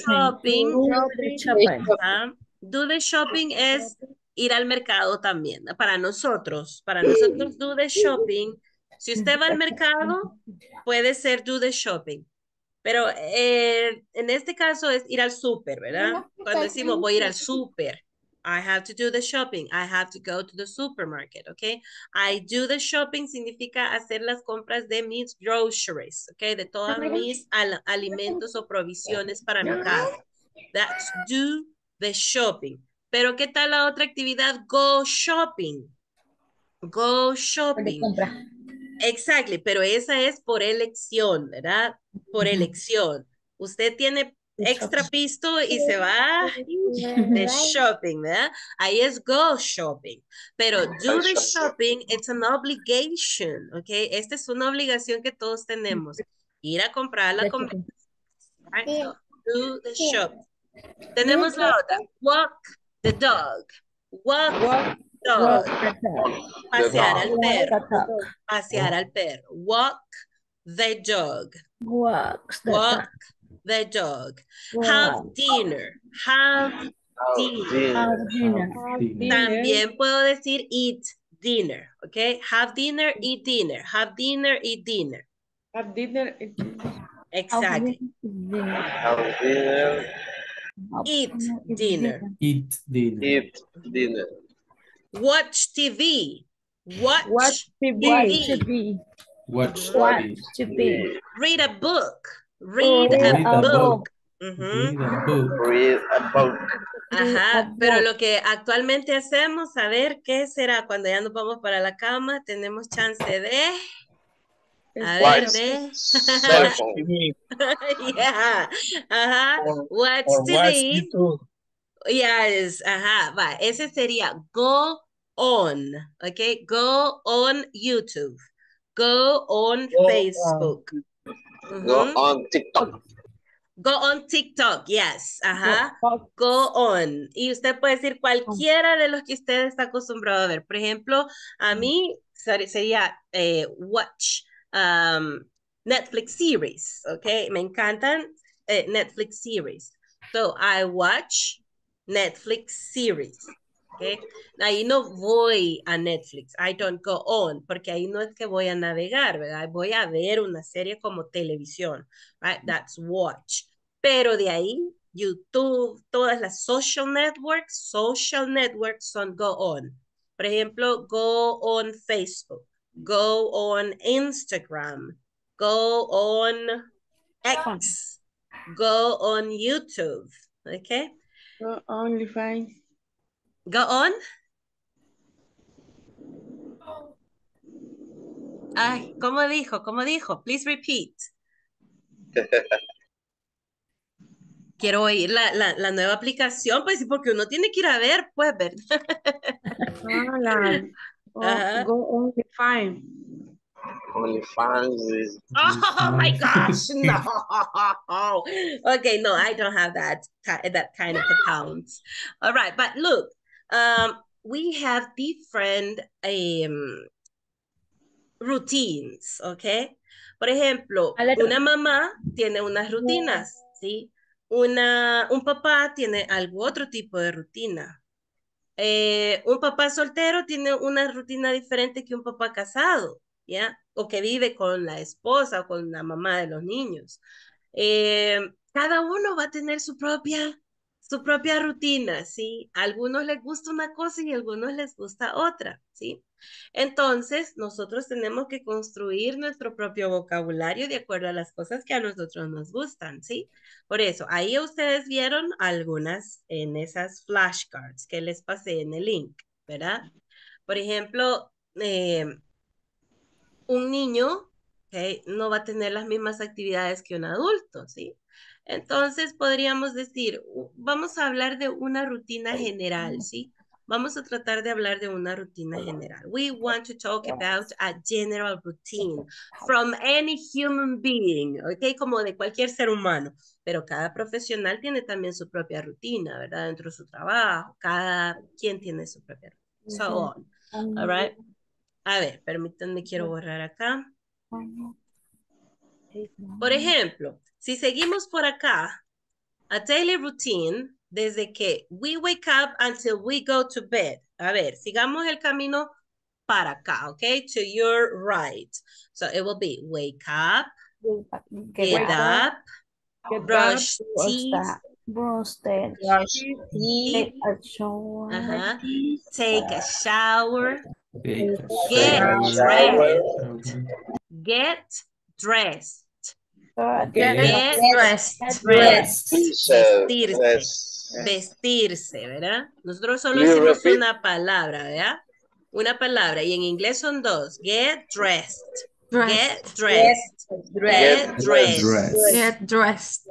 Do the shopping es ir al mercado también. Para nosotros do the shopping. Si usted va al mercado, puede ser do the shopping. Pero en este caso es ir al súper, ¿verdad? Cuando decimos voy a ir al súper. I have to do the shopping. I have to go to the supermarket, okay? I do the shopping significa hacer las compras de mis groceries, okay? De todos mis alimentos o provisiones para mi casa. That's do the shopping. Pero ¿qué tal la otra actividad? Go shopping. Go shopping. Exactly, pero esa es por elección, ¿verdad? Por elección. Usted tiene extra pisto y se va de shopping, ¿verdad? Ahí es go shopping. Pero do the shopping, it's an obligation, ¿ok? Esta es una obligación que todos tenemos. Ir a comprar la comida. Right? So, do the shopping. Tenemos la otra. Walk the dog. Walk the dog. Pasear al perro. Pasear al perro. Walk the dog. Walk the dog. Have dinner. Have dinner. También puedo decir eat dinner, ¿ok? Have dinner, eat dinner. Have dinner, eat dinner. Have dinner, eat dinner. Exactly. Have dinner. Eat dinner. Eat dinner. Eat dinner. Watch TV. Watch TV. Watch TV. Read a book. Read a book. Read a book. Read a book. Ajá, pero lo que actualmente hacemos, a ver, ¿qué será? Cuando ya nos vamos para la cama, tenemos chance de... A ver, de... Cell phone. Yeah. Ajá. Watch Or TV. watch YouTube. Yes, ajá, va. Ese sería go on, ¿ok? Go on YouTube. Go on Facebook. Go on TikTok. Go on TikTok, yes, ajá. Go on. Y usted puede decir cualquiera de los que usted está acostumbrado a ver. Por ejemplo, a mí sería watch Netflix series, ¿ok? Me encantan Netflix series. So, I watch Netflix series. Okay. Ahí no voy a Netflix, I don't go on, porque ahí no es que voy a navegar, ¿verdad? Voy a ver una serie como televisión, right? That's watch. Pero de ahí, YouTube, todas las social networks son go on. Por ejemplo, go on Facebook, go on Instagram, go on X, go on YouTube, okay? Go OnlyFans. Go on. Ay, ¿cómo dijo? ¿Cómo dijo? Please repeat. Quiero oír la nueva aplicación, pues sí, porque uno tiene que ir a ver, pues, ver. Go OnlyFans. OnlyFans is... Oh my gosh, no. Okay, no, I don't have that kind of account. All right, but look, we have different routines, ¿ok? Por ejemplo, una mamá tiene unas rutinas, ¿sí? Un papá tiene otro tipo de rutina. Un papá soltero tiene una rutina diferente que un papá casado, ¿ya? O que vive con la esposa o con la mamá de los niños. Cada uno va a tener su propia rutina, ¿sí? A algunos les gusta una cosa y a algunos les gusta otra, ¿sí? Entonces, nosotros tenemos que construir nuestro propio vocabulario de acuerdo a las cosas que a nosotros nos gustan, ¿sí? Por eso, ahí ustedes vieron algunas en esas flashcards que les pasé en el link, ¿verdad? Por ejemplo, un niño, ¿okay? No va a tener las mismas actividades que un adulto, ¿sí? Entonces podríamos decir, vamos a hablar de una rutina general, ¿sí? Vamos a tratar de hablar de una rutina general. We want to talk about a general routine from any human being, ¿ok? Como de cualquier ser humano. Pero cada profesional tiene también su propia rutina, ¿verdad? Dentro de su trabajo, cada quien tiene su propia rutina. So on, all right? A ver, permítanme, quiero borrar acá. Por ejemplo, si seguimos por acá, a daily routine, desde que we wake up until we go to bed. A ver, sigamos el camino para acá, ¿ok? To your right. So it will be wake up, get up, brush teeth, take a shower, get dressed. Get dressed. Vestirse, ¿verdad? Nosotros solo hicimos una palabra, ¿verdad? Una palabra, y en inglés son dos. Get dressed. Get dressed. Get dressed.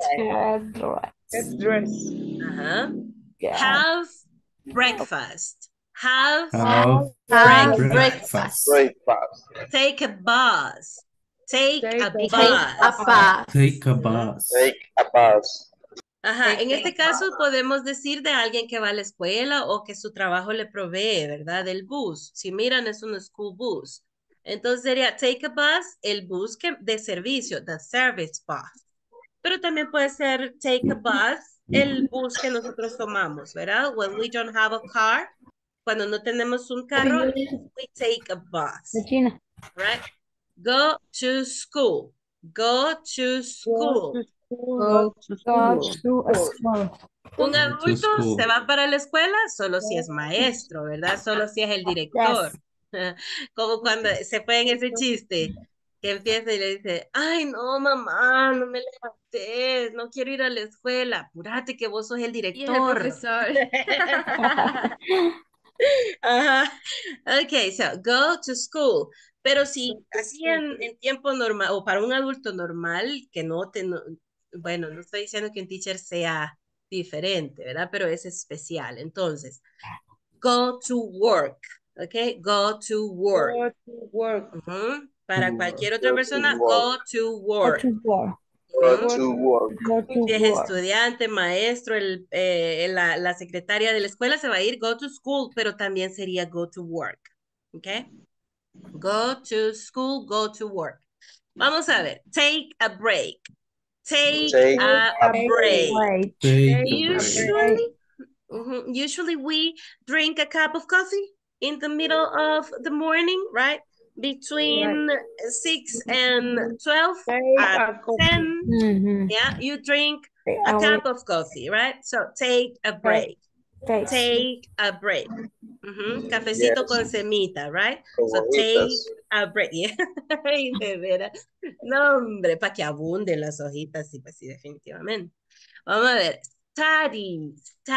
Ajá. Have breakfast. Have breakfast. Take a bus. Take a bus. Ajá, en este caso podemos decir de alguien que va a la escuela o que su trabajo le provee, ¿verdad? Del bus. Si miran, es un school bus. Entonces sería take a bus, el bus de servicio, the service bus. Pero también puede ser take a bus, el bus que nosotros tomamos, ¿verdad? When we don't have a car, cuando no tenemos un carro, we take a bus. Right? Go to school. Go to school. Un adulto se va para la escuela solo si es maestro, ¿verdad? Solo si es el director. Como cuando se fue en ese chiste, que empieza y le dice, ay, no, mamá, no me levantes, no quiero ir a la escuela. Apúrate que vos sos el director. Y el profesor. Ajá. Ok, so go to school. Pero si así en tiempo normal, o para un adulto normal, que bueno, no estoy diciendo que un teacher sea diferente, ¿verdad? Pero es especial. Entonces, go to work, ¿ok? Go to work. Go to work. Para cualquier otra persona, go to work. Si es estudiante, maestro, la secretaria de la escuela se va a ir go to school, pero también sería go to work, ¿ok? Go to school, go to work. Vamos a ver. Take a break. Take a break. Usually we drink a cup of coffee in the middle of the morning, right? Between 6 and 12 at 10, yeah, you drink a cup of coffee, right? So take a break. Take a break. Cafecito con semita, right? So take a break. De veras. No, hombre, para que abunden las hojitas, sí, pues sí, definitivamente. Vamos a ver. Study.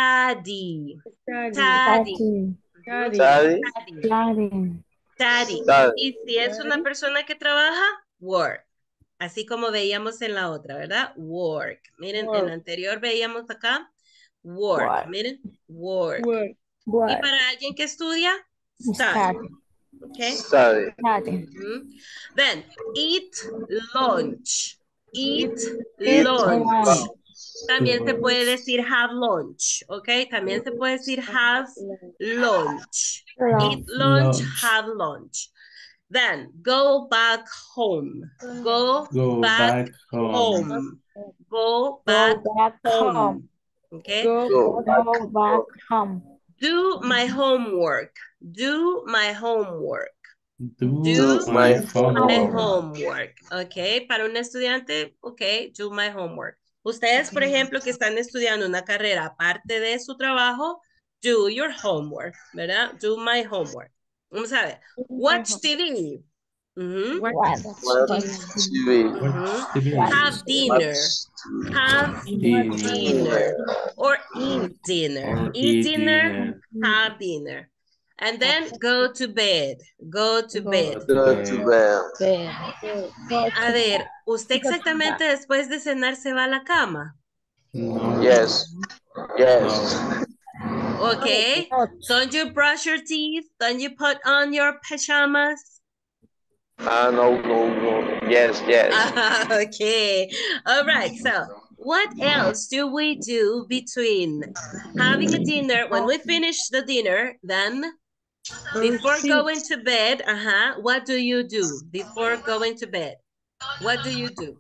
Y si es una persona que trabaja, work. Así como veíamos en la otra, ¿verdad? Work. Miren, en la anterior veíamos acá. Work. Miren, work. Y para alguien que estudia, study. Okay. Study. Then, eat lunch. Eat lunch. También se puede decir have lunch, ¿ok? También se puede decir have lunch. Eat lunch, have lunch. Then, go back home. Go back home. Go back home. Okay? Go. back home. Do my homework. Do my homework. Do my homework. Homework. Ok, para un estudiante, ok, do my homework. Ustedes, por ejemplo, que están estudiando una carrera aparte de su trabajo, do your homework, ¿verdad? Do my homework. Vamos a ver. Watch TV. Watch TV. Have dinner. Have dinner. Or eat dinner. Eat dinner. Have dinner. And then go to bed. Go to bed. Go to bed. A ver, ¿usted exactamente después de cenar se va a la cama? No. Yes. Yes. Okay. Don't you brush your teeth? Don't you put on your pajamas? No. Yes. Okay. All right. So, what else do we do between having a dinner? When we finish the dinner, then before going to bed, what do you do before going to bed? What do you do?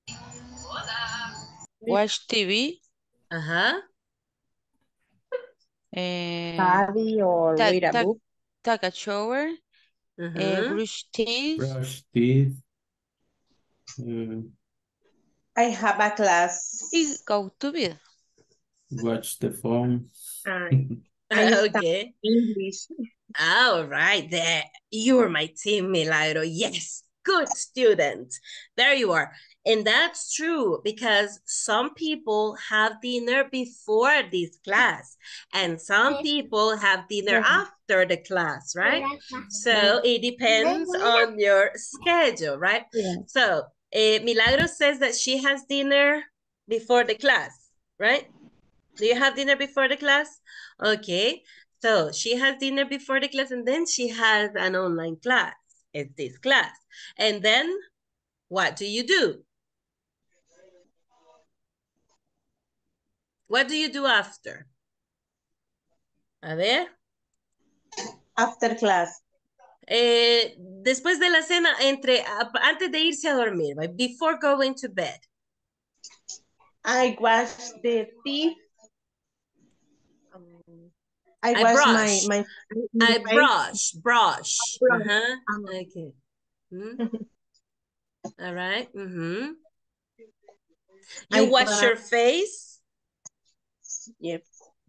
Watch TV. Study or read a book. Take a shower. Brush teeth. Brush teeth. I have a class. Y go to bed. Watch the phone. Okay. English. All right, there. You're my team, Milagro. Yes, good student. There you are. And that's true because some people have dinner before this class and some people have dinner after the class, right? So it depends on your schedule, right? So Milagro says that she has dinner before the class, right? Do you have dinner before the class? Okay. So she has dinner before the class and then she has an online class. It's this class. And then what do you do? What do you do after? A ver. After class. Después de la cena, antes de irse a dormir, right? Before going to bed. I wash the teeth. I brush. my brush. Okay. All right. You wash your face? Yep.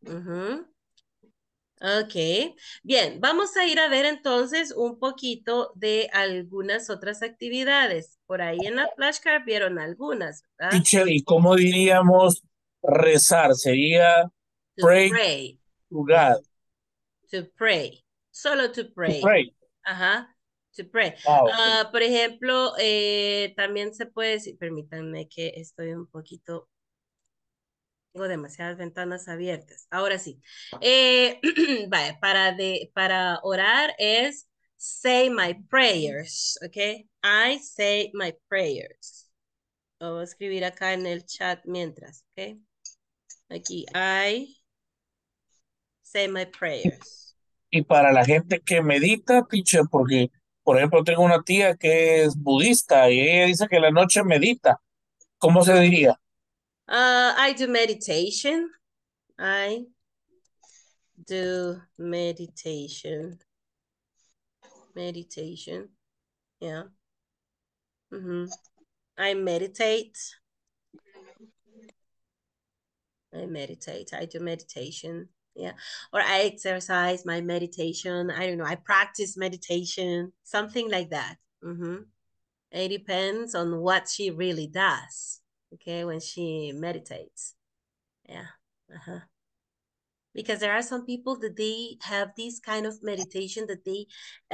Ok, bien, vamos a ir a ver entonces un poquito de algunas otras actividades. Por ahí en la flashcard vieron algunas, ¿verdad? Teacher, ¿y cómo diríamos rezar? Sería pray to God. To pray, solo to pray. To pray. To pray. Okay. Por ejemplo, también se puede decir, permítanme que estoy un poquito... Tengo demasiadas ventanas abiertas. Ahora sí. Vaya, para orar es say my prayers, ¿ok? I say my prayers. Lo voy a escribir acá en el chat mientras, ¿ok? Aquí, I say my prayers. Y para la gente que medita, teacher, porque, por ejemplo, tengo una tía que es budista y ella dice que la noche medita. ¿Cómo se diría? I do meditation. I do meditation. Meditation. Yeah. I meditate. I do meditation. Yeah. Or I exercise my meditation. I don't know. I practice meditation. Something like that. It depends on what she really does. Okay. When she meditates. Yeah. Because there are some people that they have this kind of meditation that they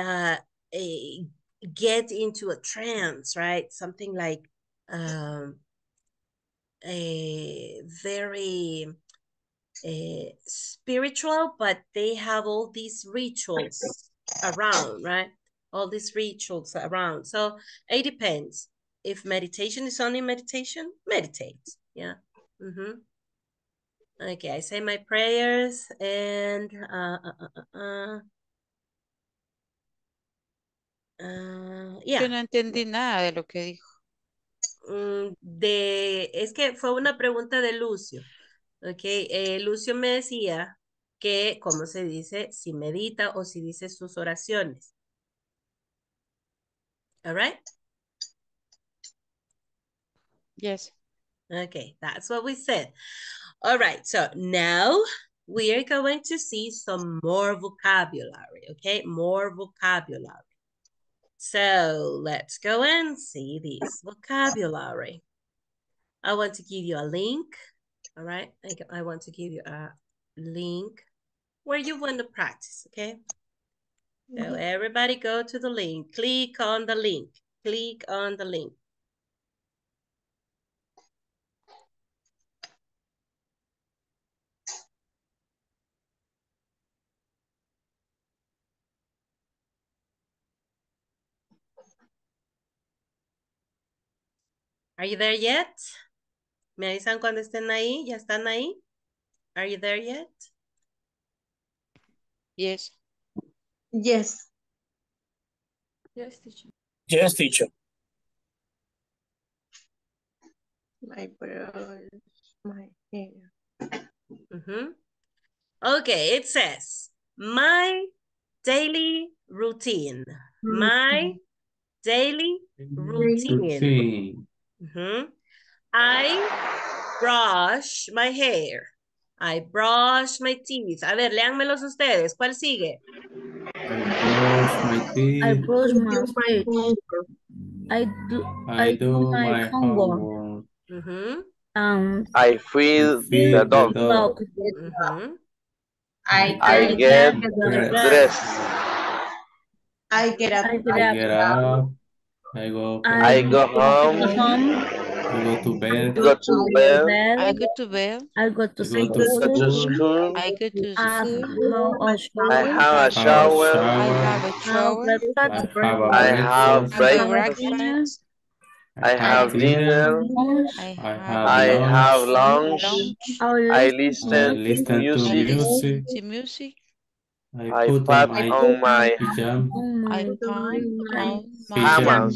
get into a trance, right? Something like a very spiritual, but they have all these rituals around, right? All these rituals around. So it depends. If meditation is only meditation, meditate. Yeah. Okay, I say my prayers and yeah. Yo no entendí nada de lo que dijo. Es que fue una pregunta de Lucio. Ok, Lucio me decía que, ¿cómo se dice? Si medita o si dice sus oraciones. All right? Yes. Okay, that's what we said. All right, so now we are going to see some more vocabulary, okay? More vocabulary. So let's go and see this vocabulary. I want to give you a link, all right? I want to give you a link where you want to practice, okay? So everybody go to the link. Click on the link. Click on the link. Are you there yet? ¿Me avisan cuando estén ahí? ¿Ya están ahí? Are you there yet? Yes. Yes. Yes, teacher. Yes, teacher. My brush, my hair. Okay, it says, my daily routine. My daily routine. I brush my hair. I brush my teeth. A ver, léanmelos ustedes. ¿Cuál sigue? I brush my teeth. I do my homework. I feed the dog. I get dressed. I get up. I go home. I go to bed. Go to bed. I go to bed. I go to Go to school. I go to I school. have a shower. I have a shower. I have breakfast. I have dinner. I have lunch. I listen to to music. music. I put on my pajamas.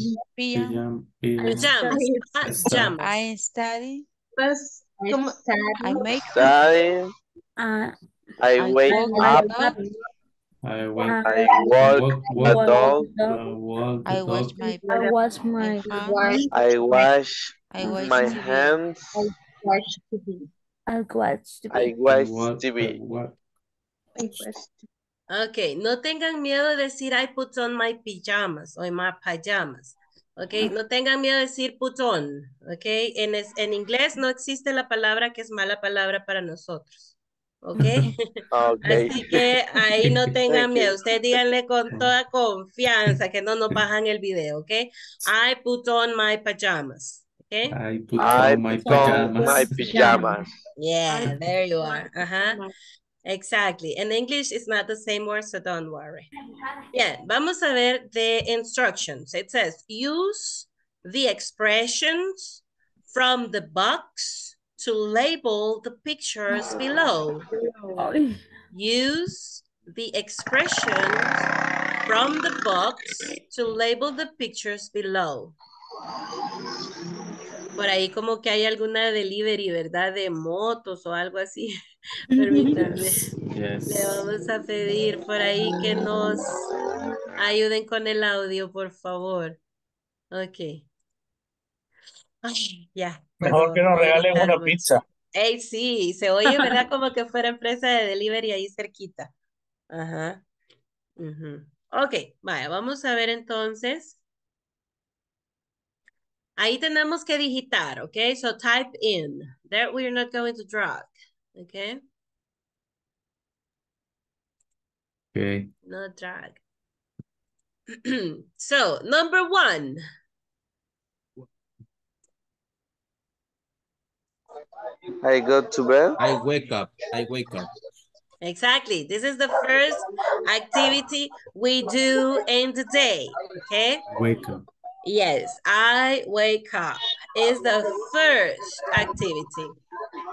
Pajamas. I study. I make study. I wake up. I walk the dog. I wash my hands. I wash my hands. I watch TV. Ok, no tengan miedo de decir I put on my pajamas o my pajamas. Ok, no tengan miedo de decir put on. Ok, en inglés no existe la palabra que es mala palabra para nosotros. Ok, así que ahí no tengan miedo. Ustedes díganle con toda confianza que no nos bajan el video. Ok, I put on my pajamas. Okay? I put on my pajamas. Yeah, there you are. Exactly. In English, it's not the same word, so don't worry. Bien, vamos a ver the instructions. It says, use the expressions from the box to label the pictures below. Use the expressions from the box to label the pictures below. Por ahí como que hay alguna delivery, ¿verdad? De motos o algo así. Permítanme. Le vamos a pedir por ahí que nos ayuden con el audio, por favor. Ok. Ay, ya. Mejor que nos regalen una pizza. Ey, sí, se oye, ¿verdad? Como que fuera empresa de delivery ahí cerquita. Ajá. Ok, vaya, vamos a ver entonces. Ahí tenemos que digitar, okay? So type in. There we are not going to drag, okay? Okay. No drag. So, number 1. I go to bed. I wake up. I wake up. Exactly. This is the first activity we do in the day, okay? Wake up. Yes, I wake up is the first activity.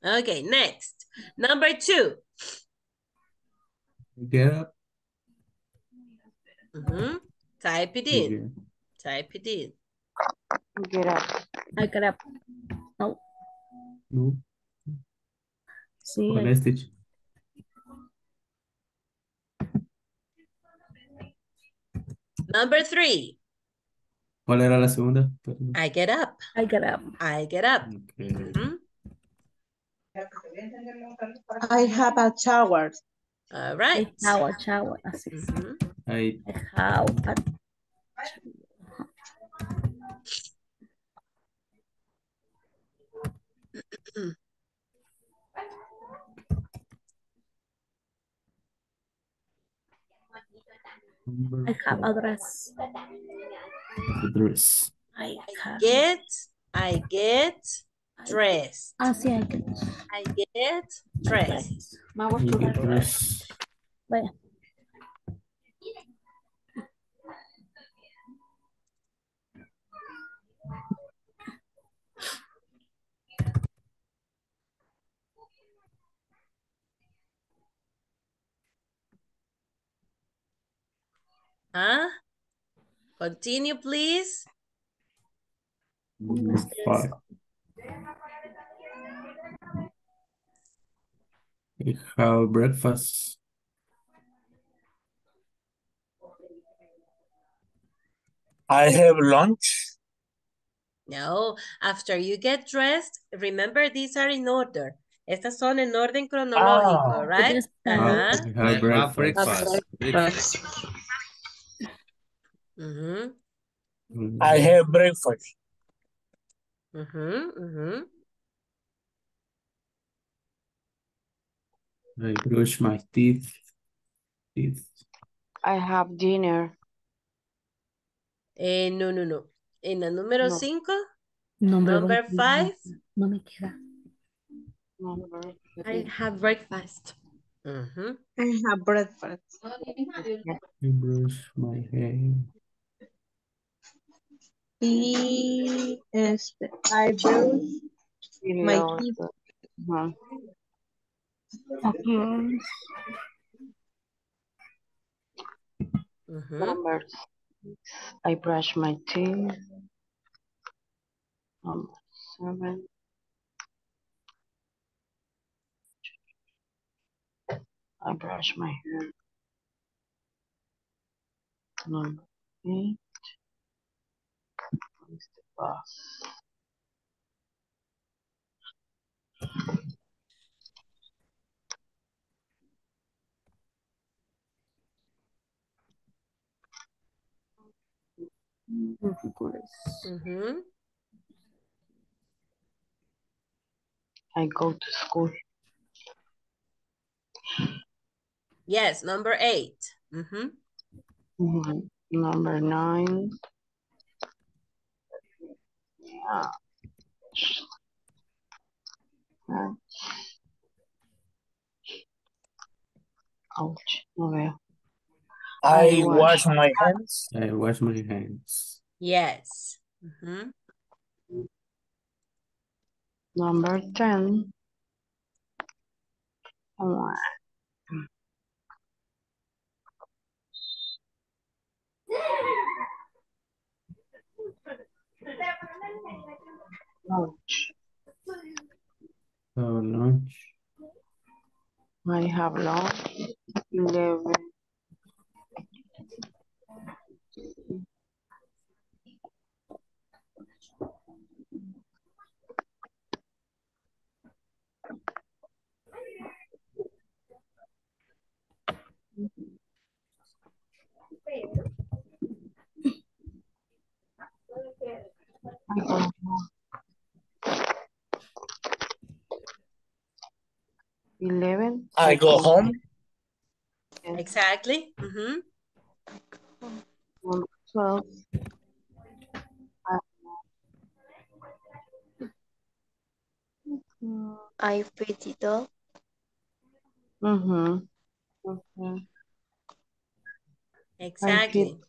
Okay, next. Number 2. Get up. Type it in. Type it in. Get up. I get up. No. No. Sí. Con Stitch. Number 3. ¿Cuál era la segunda? I get up. I get up. I get up. Okay. I have a shower. All right. Shower. Así. I How. I have a dress. Dress. I get dressed. Así I get. I get dressed. Vamos I a get dress. Vaya. Huh? Continue, please. 5. I have breakfast. I have lunch. No, after you get dressed, remember these are in order. Estas son en orden cronológico, right? I have breakfast. I have breakfast. I brush my teeth. I have dinner. No. En la número 5, Number 5. No me queda. I have breakfast. I have breakfast. I brush my hair. I brush my teeth. Number 6, I brush my teeth. Number 7, I brush my hair. Number 8, is the bus. I go to school. Yes, number 8. Number 9. Ouch, no veo. I wash my hands. I wash my hands. Yes. Number 10. Ouch. Lunch. I have lunch. 11. I go home. Exactly. Number 12. I feed the dog. Exactly.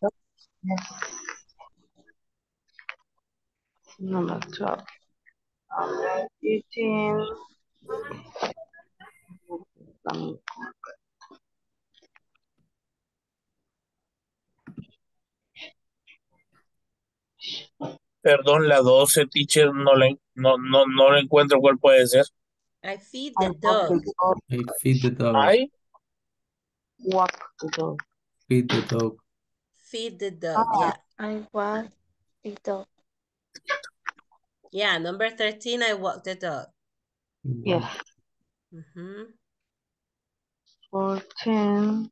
Number 12. 13. Perdón, la 12, teacher, no le encuentro cuál puede ser. I feed the dog. I feed the dog. I Walk the dog. Feed the dog. Feed the dog, yeah. I walk the dog. Yeah, number 13, I walk the dog. Yes. Mhm. 14.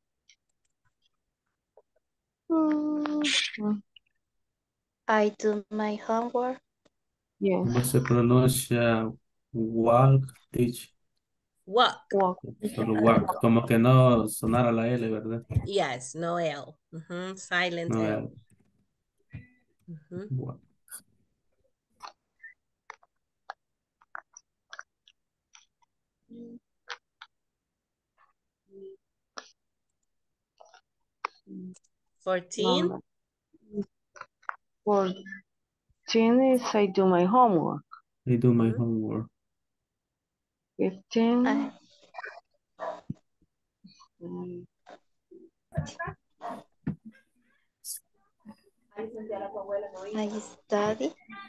I do my homework. Yes. ¿Cómo se pronuncia walk, teach? Walk. Walk. Solo walk. Como que no sonara la L, ¿verdad? Yes, no L. Silent No, L. walk. Mm. 14. 14 is I do my homework. I do my homework. 15. I study.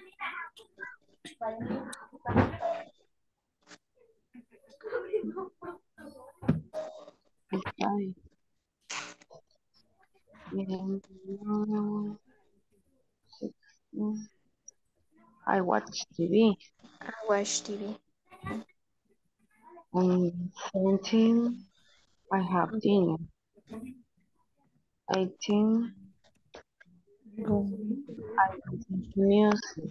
I watch TV. I watch TV. 17. I have dinner. 18. I listen to music.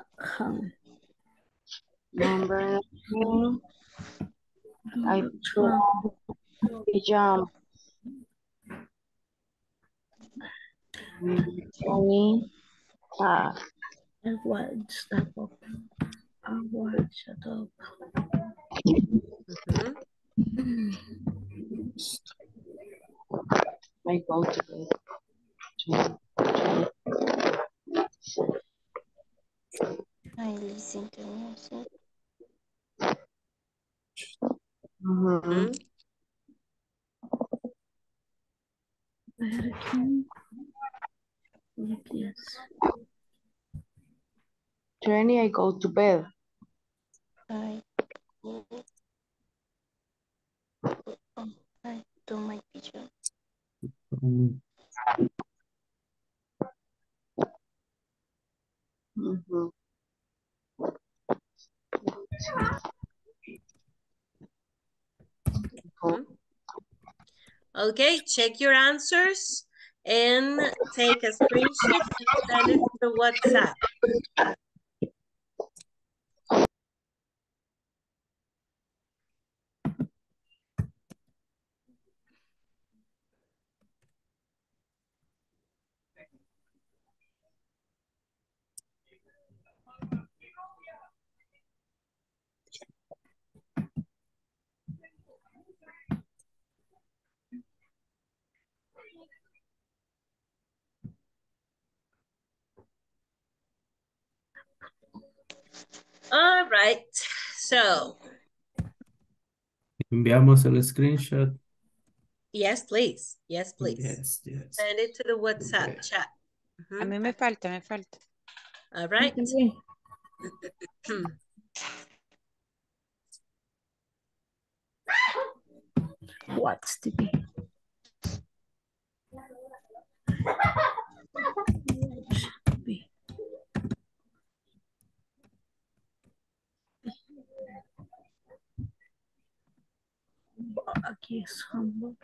Number 19. I put on pajamas. 20. I watch the dog. I watch the dog. I go to bed. I listen to music. Yes. 20, I go to bed. I do my pajamas. Okay, check your answers and take a screenshot and send it to WhatsApp. All right, so. Enviamos el screenshot. Yes, please. Yes, please. Yes, yes. Send it to the WhatsApp Okay. chat. A mí me falta. All right. Watch TV. Aquí es Hamburg.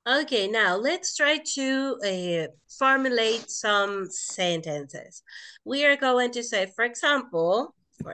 Okay, now let's try to formulate some sentences. We are going to say, for example,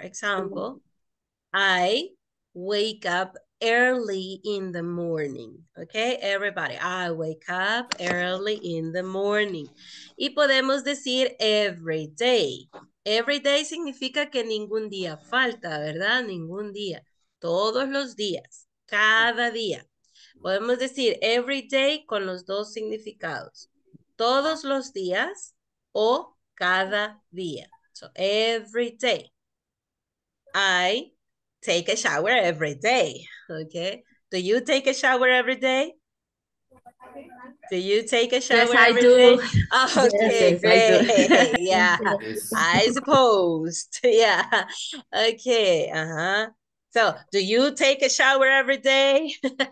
I wake up early in the morning. Okay, everybody, I wake up early in the morning. Y podemos decir every day. Every day significa que ningún día falta, ¿verdad? Ningún día. Todos los días, cada día. Podemos decir every day con los dos significados. Todos los días o cada día. So every day. I take a shower every day. Okay. Do you take a shower every day? Do you take a shower I every do. day? Okay, Yes, I do. great. Yeah, Yes. I suppose. Yeah. Okay. So, do you take a shower every day?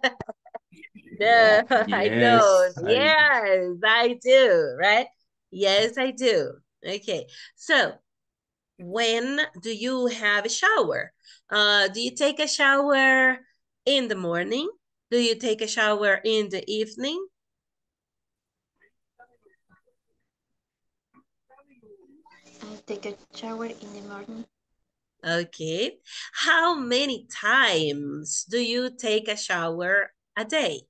No, I don't. Yes, I do, right? Yes, I do. Okay. So, when do you have a shower? Do you take a shower in the morning? Do you take a shower in the evening? I take a shower in the morning. Okay. How many times do you take a shower a day?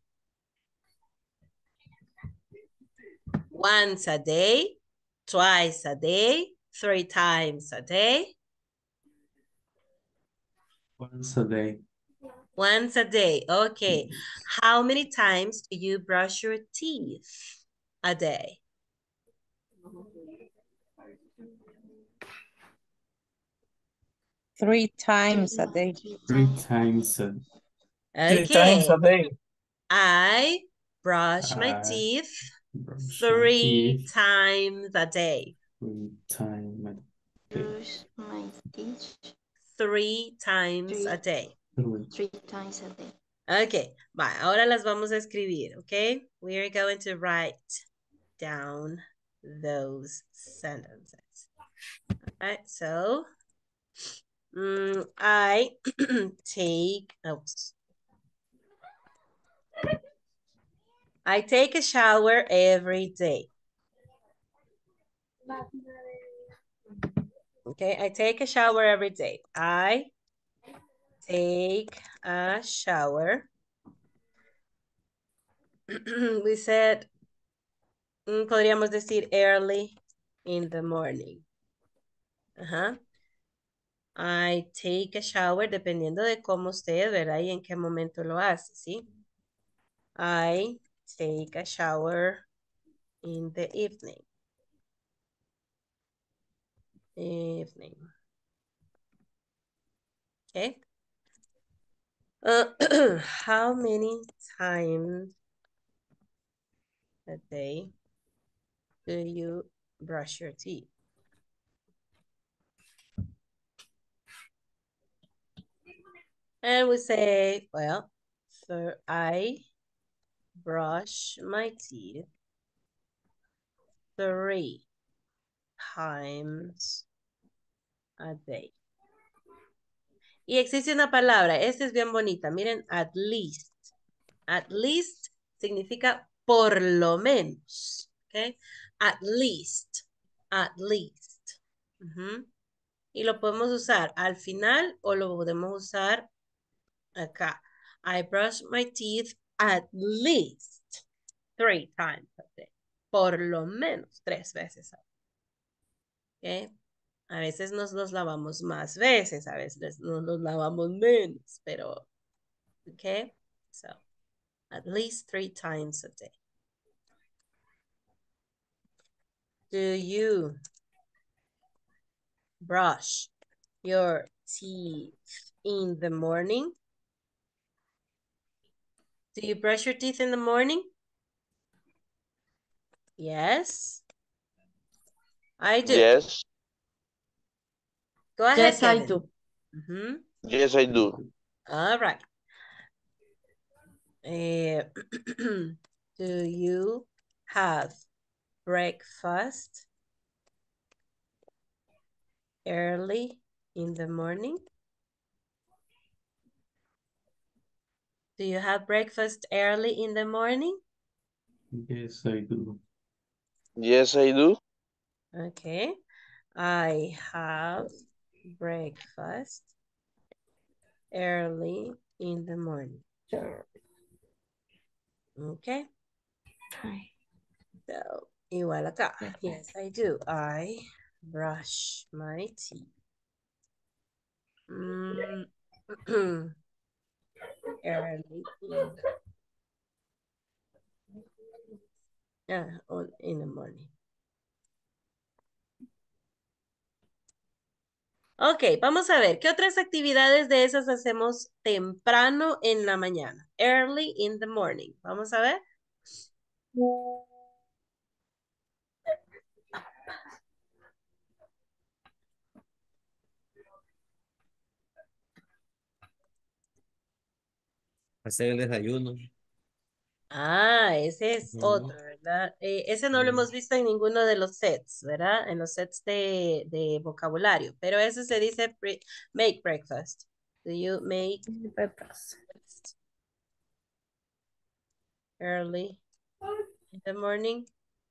Once a day, twice a day, 3 times a day? Once a day. Once a day, okay. How many times do you brush your teeth a day? 3 times a day. 3 times a Three times a day. I brush my I teeth brush 3 my teeth times a day. 3 times a day. Brush my teeth 3 times a day. 3 times a day. Okay, bye. Ahora las vamos a escribir, okay? We are going to write down those sentences. All right, so I take a shower every day. Okay, I take a shower every day. I take a shower. We said, podríamos decir early in the morning. I take a shower dependiendo de cómo usted, ¿verdad? Y en qué momento lo hace, ¿sí? I take a shower in the evening. Okay. How many times a day do you brush your teeth? And we say, well, so I brush my teeth 3 times a day. Y existe una palabra, esta es bien bonita, miren, at least. At least significa por lo menos, ¿ok? At least, at least. Y lo podemos usar al final o lo podemos usar acá. I brush my teeth at least 3 times a day. Por lo menos 3 veces a day. ¿Ok? A veces nos los lavamos más veces, a veces nos los lavamos menos, pero, ¿ok? So, at least 3 times a day. Do you brush your teeth in the morning? Do you brush your teeth in the morning? Yes. I do. Yes. Go ahead, Yes, I Kevin. do. Yes, I do. All right. Do you have breakfast early in the morning? Do you have breakfast early in the morning? Yes, I do. Yes, I do. Okay. I have breakfast early in the morning. Sure. Okay. Hi. So, igual acá. Yes, I do. I brush my teeth. Mm, early in the morning. Ok, vamos a ver, ¿qué otras actividades de esas hacemos temprano en la mañana? Early in the morning. Vamos a ver. Hacer el desayuno. Ah, ese es Ujú. otro, ¿verdad? Ese no lo hemos visto en ninguno de los sets, ¿verdad? En los sets de vocabulario, pero eso se dice make breakfast. Do you make Breakfast. breakfast early in the morning?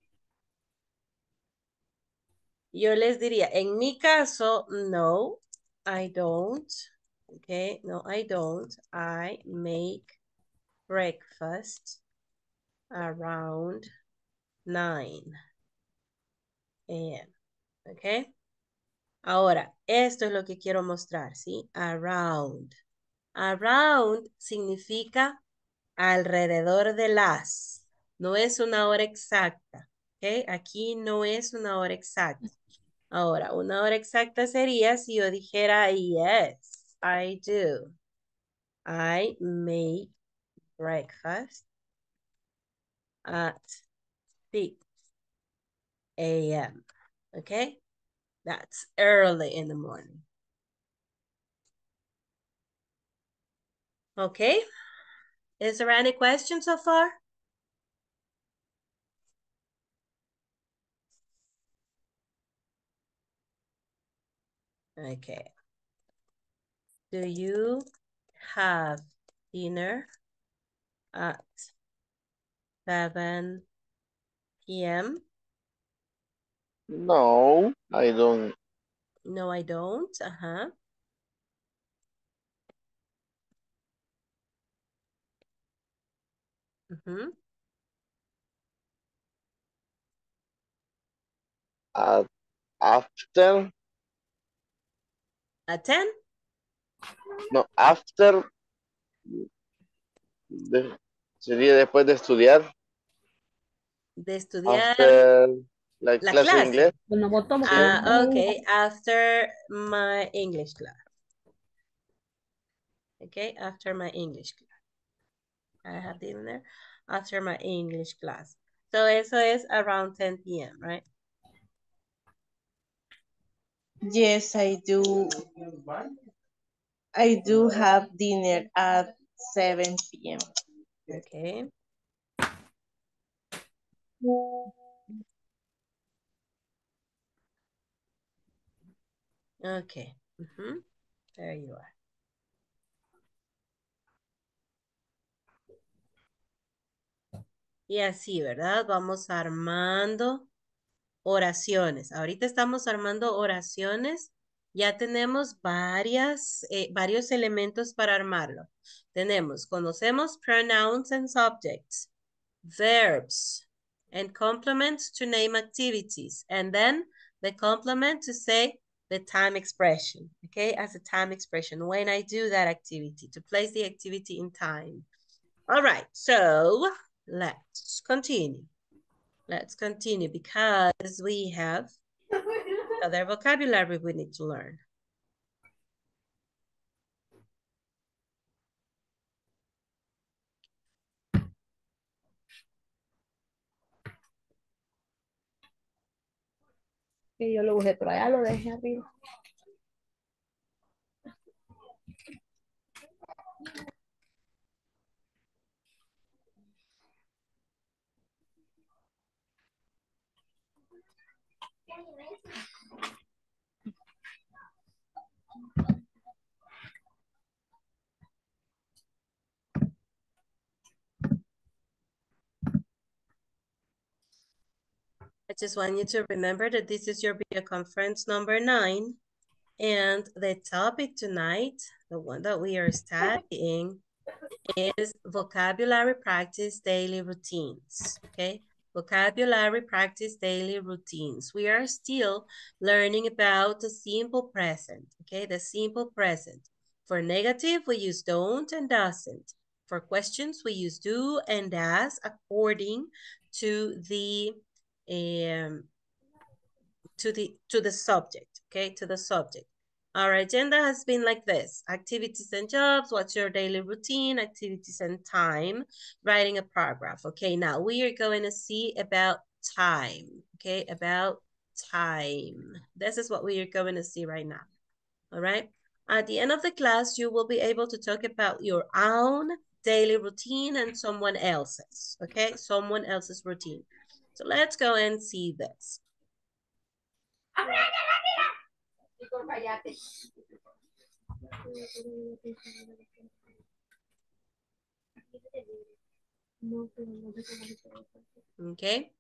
Yo les diría, en mi caso, no, I don't. Okay, no, I don't. I make breakfast around 9 a.m. Okay. Ahora, esto es lo que quiero mostrar, ¿sí? Around. Around significa alrededor de las. No es una hora exacta. ¿Ok? Aquí no es una hora exacta. Ahora, una hora exacta sería si yo dijera yes, I do. I make breakfast at 6 a.m. Okay? That's early in the morning. Okay? Is there any questions so far? Okay. Do you have dinner at 7 p.m.? No, I don't. No, I don't. Uh-huh. Mhm. After, At 10? no, after, sería después de estudiar. De estudiar After la la clase de inglés. clase. Bueno, votamos Sí. Okay. After my English class. Okay, after my English class. I have dinner after my English class. So eso es around 10 p.m., right? Yes, I do. I do have dinner at 7 p.m. Okay. Okay. Mhm. There you are. Y así, ¿verdad? Vamos armando oraciones. Ahorita estamos armando oraciones. Ya tenemos varios elementos para armarlo. Conocemos pronouns and subjects, verbs, and complements to name activities. And then the complement to say the time expression, okay? As a time expression, when I do that activity, to place the activity in time. All right, so let's continue. Let's continue because we have other vocabulary we need to learn. Que yo lo usé, pero allá lo dejé arriba. Just want you to remember that this is your video conference number 9. And the topic tonight, the one that we are studying, is vocabulary practice daily routines, okay? Vocabulary practice daily routines. We are still learning about the simple present, okay? The simple present. For negative, we use don't and doesn't. For questions, we use do and does according to the subject, okay? To the subject. Our agenda has been like this: activities and jobs, what's your daily routine, activities and time, writing a paragraph. Okay, now we are going to see about time, okay, about time. This is what we are going to see right now, all right? At the end of the class, you will be able to talk about your own daily routine and someone else's, okay? Someone else's routine. So let's go and see this. Okay.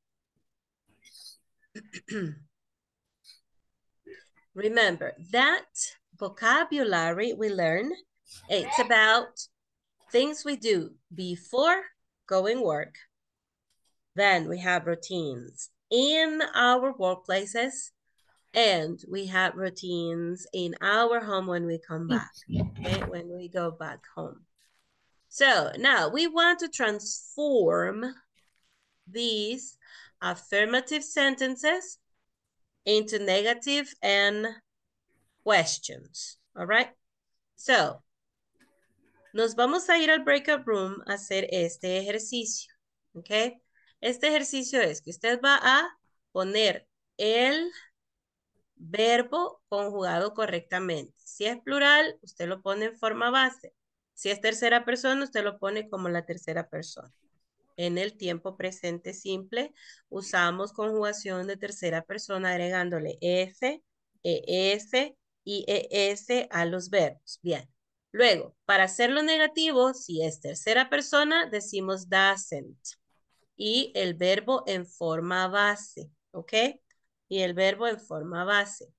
Remember that vocabulary we learn, it's about things we do before going work. Then we have routines in our workplaces, and we have routines in our home when we come back, okay, when we go back home. So now we want to transform these affirmative sentences into negative and questions, all right? So, nos vamos a ir al breakout room a hacer este ejercicio, ¿ok? Este ejercicio es que usted va a poner el verbo conjugado correctamente. Si es plural, usted lo pone en forma base. Si es tercera persona, usted lo pone como la tercera persona. En el tiempo presente simple, usamos conjugación de tercera persona agregándole F, ES y ES a los verbos. Bien. Luego, para hacerlo negativo, si es tercera persona, decimos doesn't. Y el verbo en forma base, ¿ok? Y el verbo en forma base.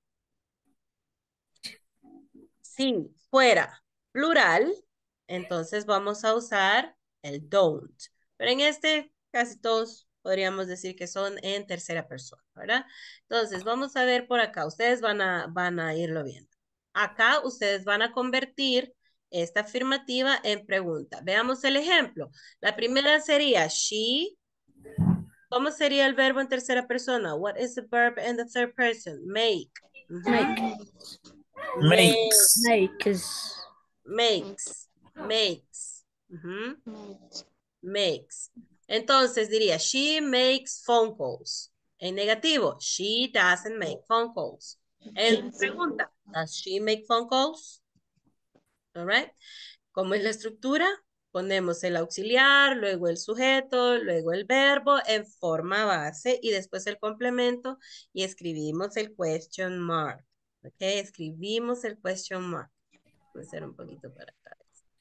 Si fuera plural, entonces vamos a usar el don't. Pero en este, casi todos podríamos decir que son en tercera persona, ¿verdad? Entonces, vamos a ver por acá. Ustedes van a irlo viendo. Acá ustedes van a convertir esta afirmativa en pregunta. Veamos el ejemplo. La primera sería she. ¿Cómo sería el verbo en tercera persona? What is the verb in the third person? Make. Make. Makes. Makes. Makes. Entonces diría, she makes phone calls. En negativo, she doesn't make phone calls. En pregunta, does she make phone calls? All right. ¿Cómo es la estructura? Ponemos el auxiliar, luego el sujeto, luego el verbo en forma base y después el complemento y escribimos el question mark. Ok, escribimos el question mark. Voy a hacer un poquito para acá.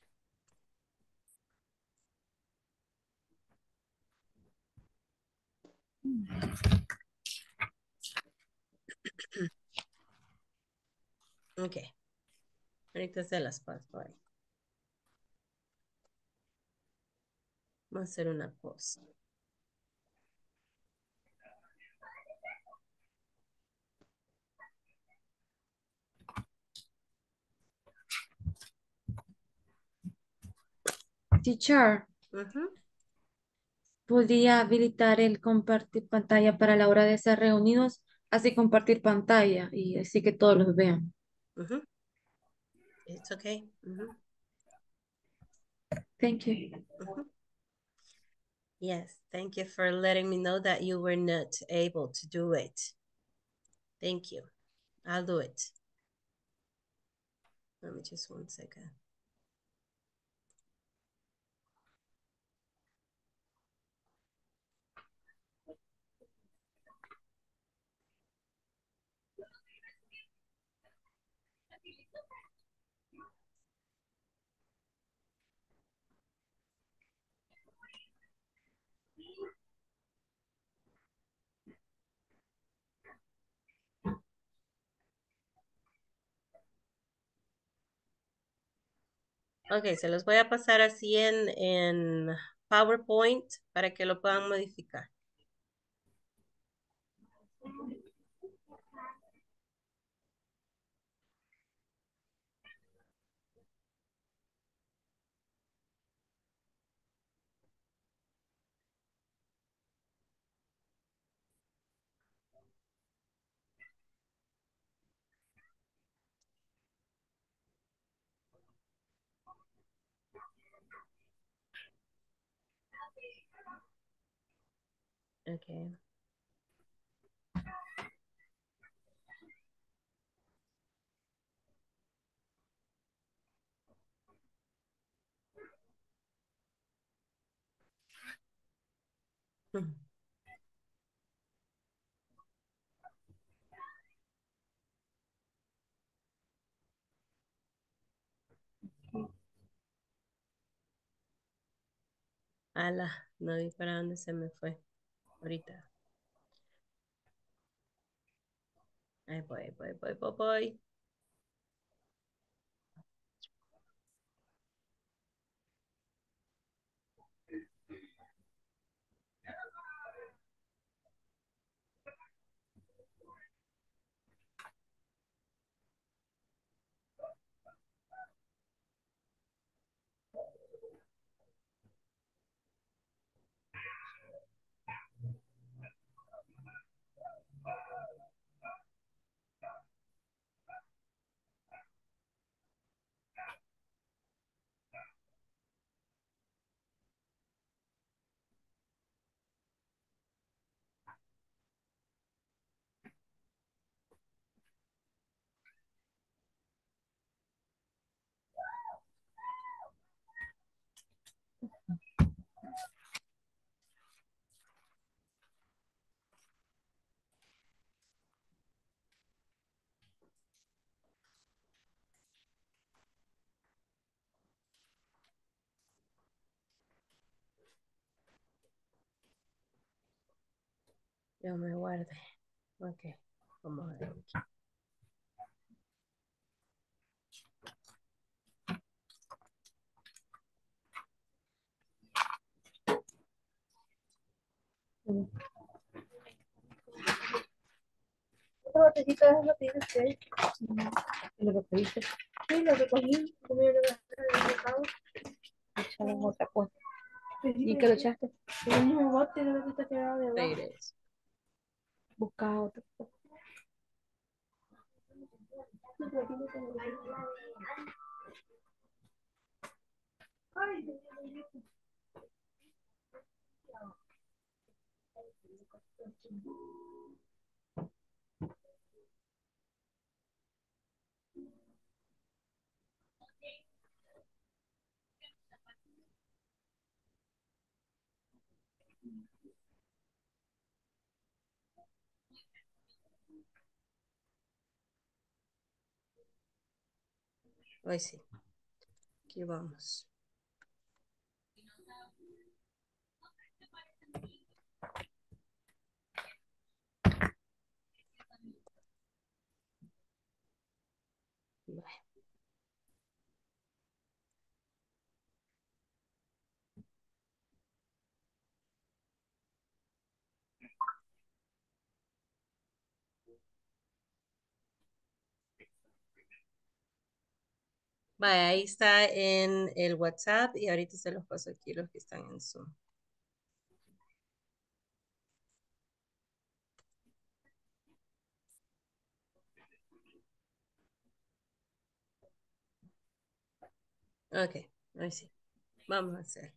Ok. Ahorita se las paso ahí. Vamos a hacer una cosa. Teacher, ¿podría habilitar el compartir pantalla para la hora de ser reunidos? Así compartir pantalla y así que todos los vean. It's okay. Thank you. Yes, thank you for letting me know that you were not able to do it. Thank you. I'll do it. Let me just 1 second. Ok, se los voy a pasar así en PowerPoint para que lo puedan modificar. Ok. Ujú. Ala, no vi para dónde se me fue. Ahorita. Ahí voy. Yo me guardé. Ok, vamos a ver aquí. Esta botellita es lo que dice lo que pediste. Sí, lo recogí, como yo lo gasté en el mercado. Echaron otra cosa. ¿Y qué lo echaste? El mismo bote de lo que te quedaba de abajo. Regreso. Busca otra cosa. Hoy sí. Aquí vamos. Bye. Vaya, ahí está en el WhatsApp y ahorita se los paso aquí los que están en Zoom. Ok, ahí sí. Vamos a hacer.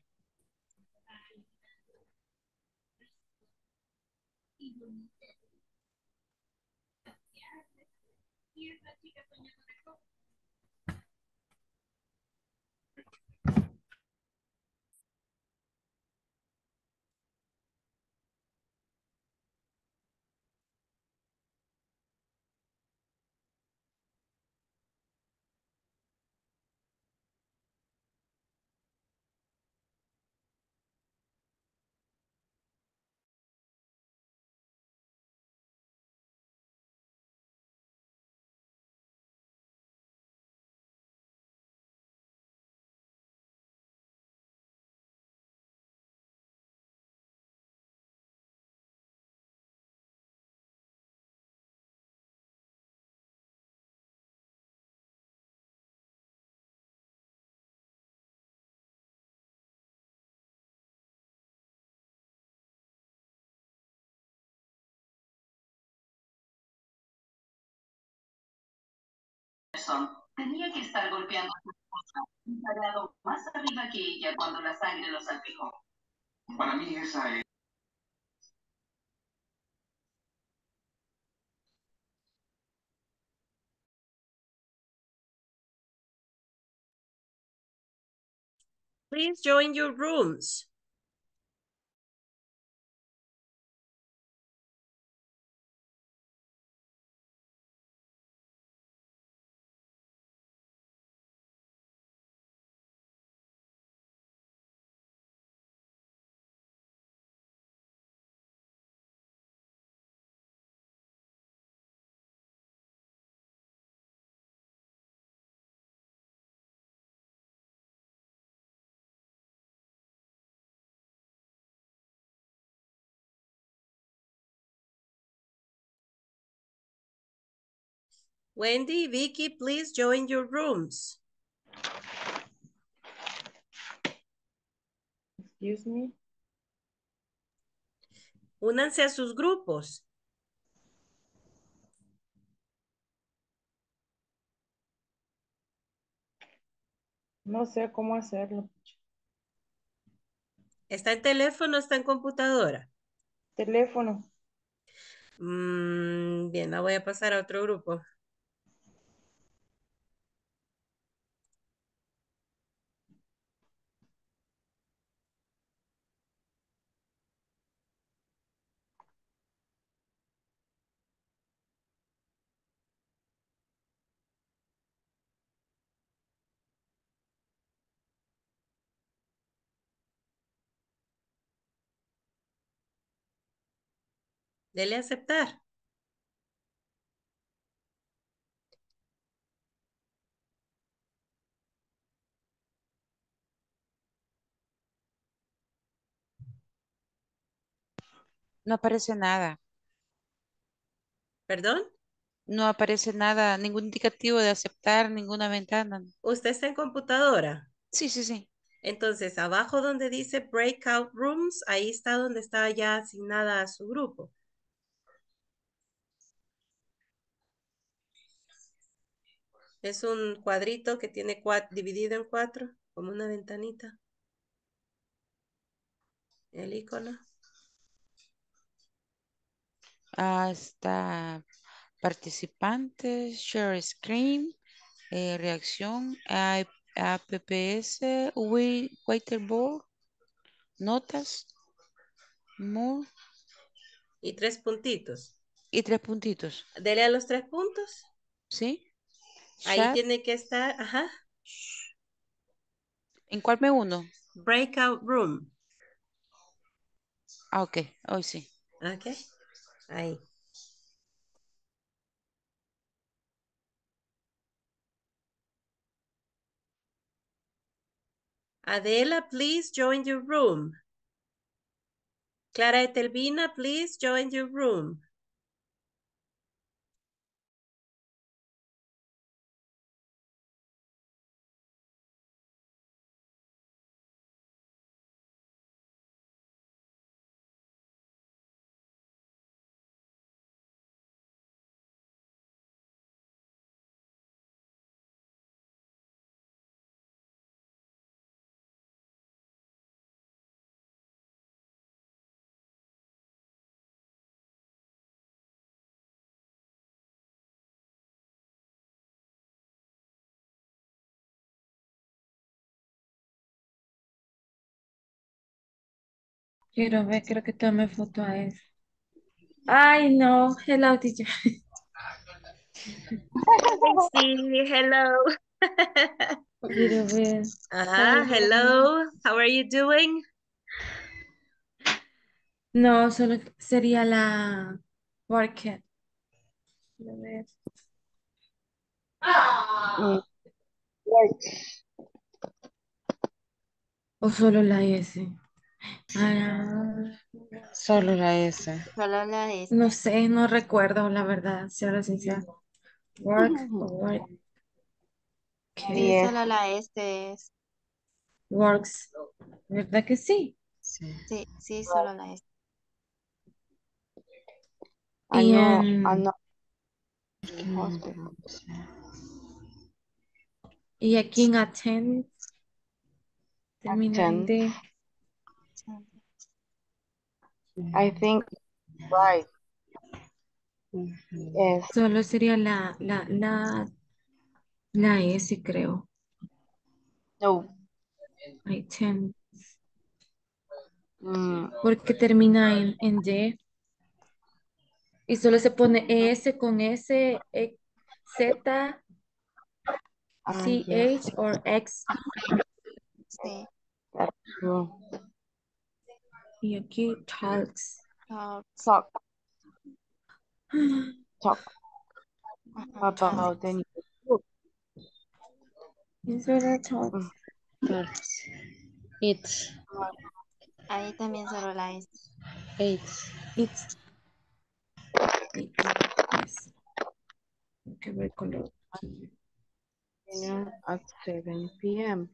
Jefferson tenía que estar golpeando a su esposa y parado más arriba que ella cuando la sangre lo salpicó. Para mí esa es... Please join your rooms. Wendy, Vicky, please join your rooms. Excuse me. Únanse a sus grupos. No sé cómo hacerlo. ¿Está en teléfono o está en computadora? Teléfono. Bien, la voy a pasar a otro grupo. Dele a aceptar. No aparece nada. ¿Perdón? No aparece nada, ningún indicativo de aceptar, ninguna ventana. ¿Usted está en computadora? Sí, sí, sí. Entonces, abajo donde dice Breakout Rooms, ahí está donde está ya asignada a su grupo. Es un cuadrito que tiene dividido en 4, como una ventanita. El icono. Está participantes, share screen, reacción, APPS, whiteboard, notas, more Y 3 puntitos. y 3 puntitos. Dele a los 3 puntos. ¿Sí? Ahí Chat. tiene que estar, ajá. ¿En cuál me uno? Breakout Room. Ah, ok, hoy sí. Ok, ahí. Adela, please join your room. Clara Etelvina, please join your room. Quiero ver, creo que tomé foto a eso. Ay, no. Hello, teacher. Sí, hello. Quiero ver. Hello. How are you doing? No, solo sería la Worket. Quiero ver. O solo la S. Ah, Solo la S. Solo la S. no sé, no recuerdo, la verdad, si ahora sincera. Work o work. Sí, solo la S es. Works. ¿Verdad que sí? Sí. Sí, sí, solo la S. Y no, en Es que no encuentro. Y aquí en attend termina en Attend. D. I think right. Yes. Solo sería la S, creo. No. Attend. Mm, Porque termina en D. Y solo se pone ES con S, Z, yes. CH o X. Sí. That's true. Y aquí talks. Talk. Talk Ajá, about the new book. Is there a talk? Talks. It's. ahí también solo la S. It's. It's. Yes. Que ver color. Dinner at 7 p.m.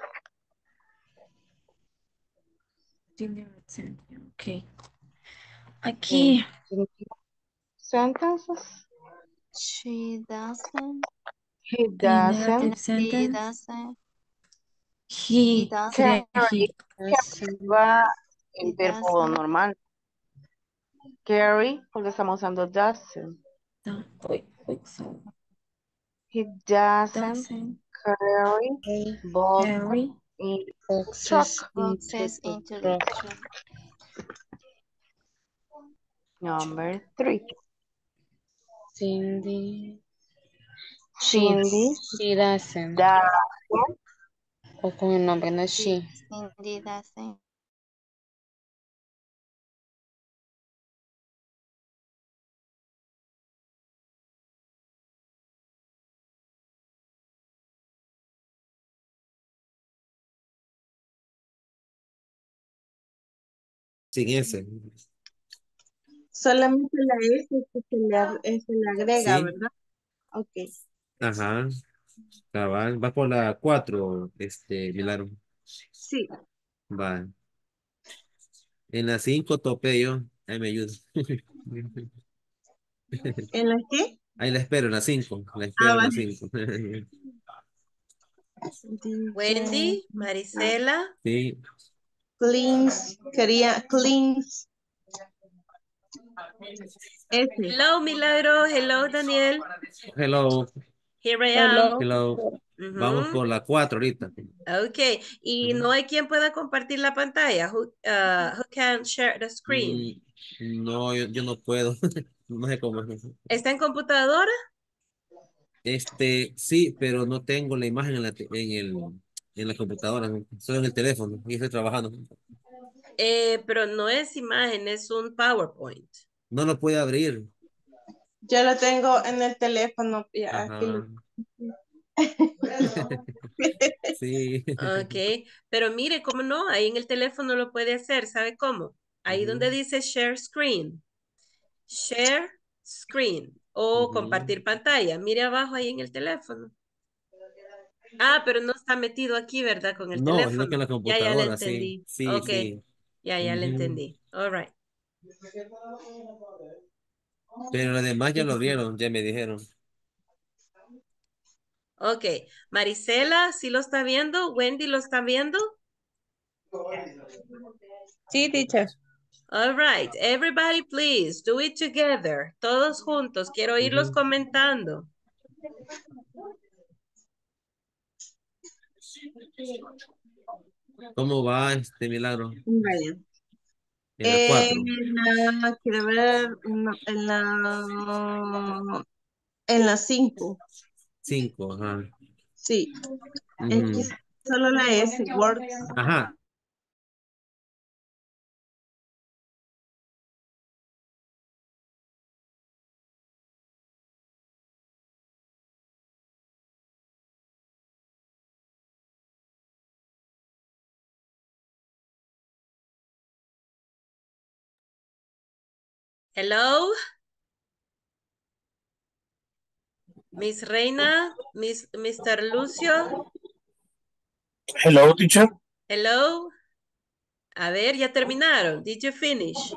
Dinner at 7. Ok. Aquí. Sentences. She doesn't. He The doesn't negative sentence. doesn't. He. Sería he. Va He en verbo doesn't. normal. Carry, porque estamos usando doesn't. No. Uy, sorry. He doesn't carry boxes Carry. in truck. Boxes into the truck. Number 3. Cindy. Cindy She doesn't. doesn't. O con el nombre, no es she. Cindy doesn't. Sin S. Solamente la S que se le agrega, Sí. ¿verdad? Ok. Ajá. Cabal. Va por la 4, Milagro. Sí. Va. En la 5 topé yo. Ahí me ayuda. ¿En la qué? Ahí la espero en la 5. La Ah, espero en la vale. 5. Wendy, Marisela. Sí. Cleans, quería cleans. S. Hello, Milagro. Hello, Daniel. Hello. Here I am. Hello. Vamos Ujú. por la 4 ahorita. Ok. Y no hay quien pueda compartir la pantalla. Who can share the screen? No, yo no puedo. No sé cómo es. ¿Está en computadora? Sí, pero no tengo la imagen en la computadora, ¿no? Solo en el teléfono y estoy trabajando. Pero no es imagen, es un PowerPoint. No lo puede abrir. Yo lo tengo en el teléfono. Ya, aquí Ajá. Sí. Ok, pero mire, ¿cómo no? Ahí en el teléfono lo puede hacer, ¿sabe cómo? Ahí donde dice share screen. Share screen o compartir pantalla. Mire abajo ahí en el teléfono. Ah, pero no está metido aquí, ¿verdad? Con el No, sino que en teléfono. la Ya le computadora, sí. entendí. Sí, Ok, sí. ya le Ujú. entendí. All right. Pero los demás ya lo abrieron, ya me dijeron. Ok, Marisela, ¿sí lo está viendo? ¿Wendy lo está viendo? Sí, teacher. All right, everybody please, do it together. Todos juntos, quiero oírlos comentando. ¿Cómo va Milagro? Vaya. En la 4. Quiero ver, en la 5. 5, ajá. Sí. Es que Ujú. solo la S, Word. Ajá. Hello. Miss Reina, Mr. Lucio. Hello, teacher. Hello. A ver, ya terminaron. Did you finish?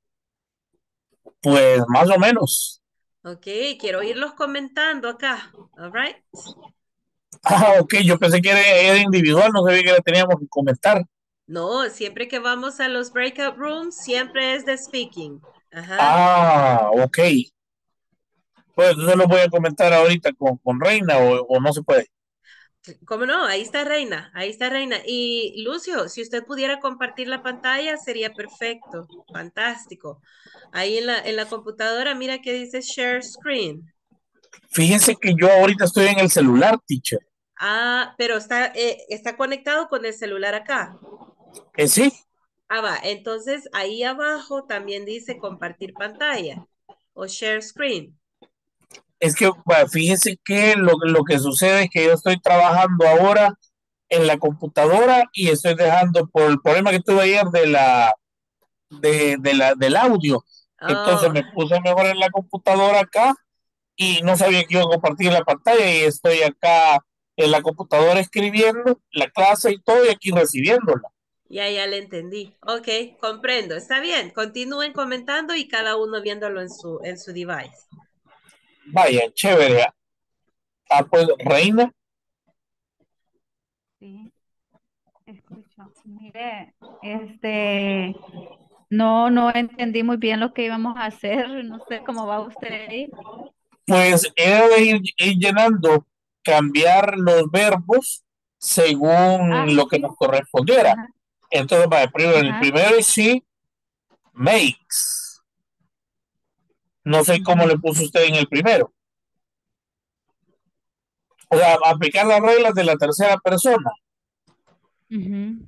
Pues más o menos. Ok, quiero oírlos comentando acá. All right. Ah, ok, yo pensé que era individual, no sabía que la teníamos que comentar. No, siempre que vamos a los breakout rooms, siempre es de speaking. Ajá. Ah, ok. Pues entonces lo voy a comentar ahorita con Reina o no se puede. ¿Cómo no? Ahí está Reina, ahí está Reina. Y Lucio, si usted pudiera compartir la pantalla, sería perfecto, fantástico. Ahí en la computadora, mira que dice share screen. Fíjense que yo ahorita estoy en el celular, teacher. Ah, pero está conectado con el celular acá. Sí. Ah, va, entonces ahí abajo también dice compartir pantalla o share screen. Es que fíjense que lo que sucede es que yo estoy trabajando ahora en la computadora y estoy dejando por el problema que tuve ayer del audio. Entonces Oh, me puse mejor en la computadora acá y no sabía que iba a compartir la pantalla y estoy acá en la computadora escribiendo la clase y todo y aquí recibiéndola. ya le entendí. Ok, comprendo. Está bien. Continúen comentando y cada uno viéndolo en su device. Vaya, chévere. Ah, pues, Reina. Sí, escucho. Mire, no entendí muy bien lo que íbamos a hacer. No sé cómo va usted ahí. Pues era de ir llenando, cambiar los verbos según lo que Sí. nos correspondiera. Ajá. Entonces, el Ajá. primero es she makes. No sé cómo le puso usted en el primero. O sea, aplicar las reglas de la tercera persona. Ujú.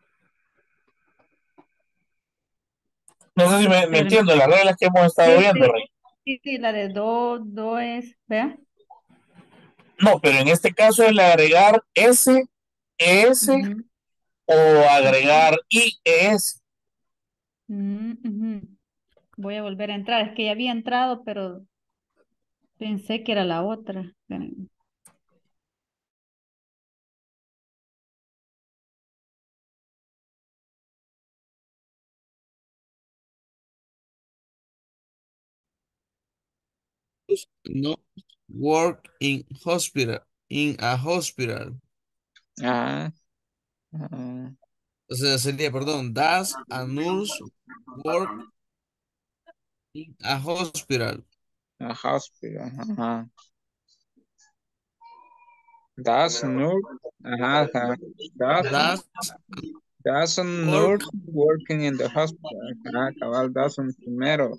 No sé si me Pero entiendo las reglas que hemos estado viendo, Rey. sí, la de do es, ¿vea? No, pero en este caso el agregar S, ES Ujú. o agregar IES. Ujú. Voy a volver a entrar. Es que ya había entrado, pero pensé que era la otra. Espérenme. No work in a hospital. Ah, O sea, sería, perdón, does a nurse work in a hospital? a hospital. Ajá. Does not. Ajá. Ajá. Doesn't work nurse working in the hospital. Ajá, cabal, doesn't primero.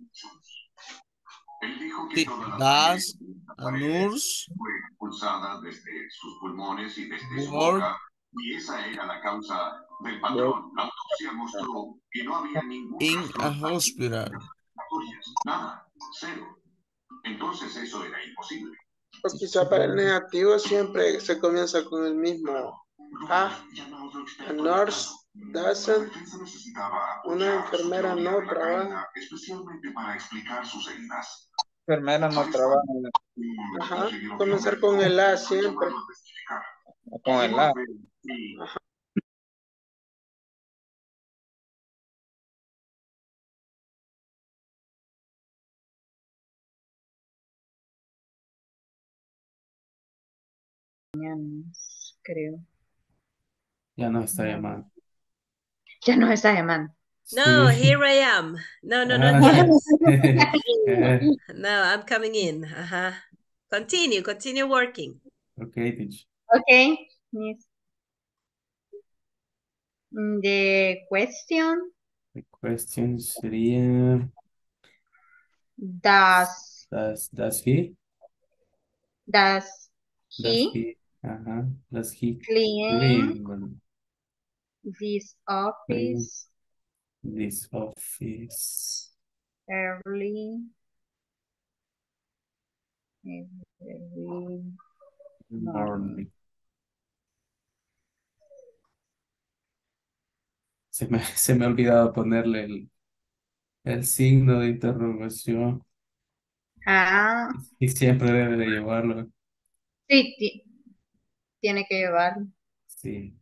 Él dijo que sí, toda la sangre does en la a pared nurse fue expulsada desde sus pulmones y desde su work boca, y esa era la causa del Work. patrón. La autopsia mostró que no había ningún in rastro a de hospital? respiratorias, nada, cero. Entonces eso era imposible. O quizá para el negativo siempre se comienza con el mismo a nurse doesn't, una enfermera no trabaja. Especialmente para explicar sus heridas. Enfermera no trabaja Ajá, comenzar con el A siempre. con el A. Creo. Ya nos está llamando. Ya nos está llamando. No, Sí. here I am. No, not Ah, yet. eh, No, I'm coming in. Ajá. Continue working. okay, teacher. Okay. Yes. The question, The question sería, does does he? does Does he he? Ajá. Does he clean clean? Bueno, this clean office this office early every morning? morning? Se me ha olvidado ponerle el signo de interrogación Ah, y siempre debe de llevarlo. sí, tiene que llevar. Sí.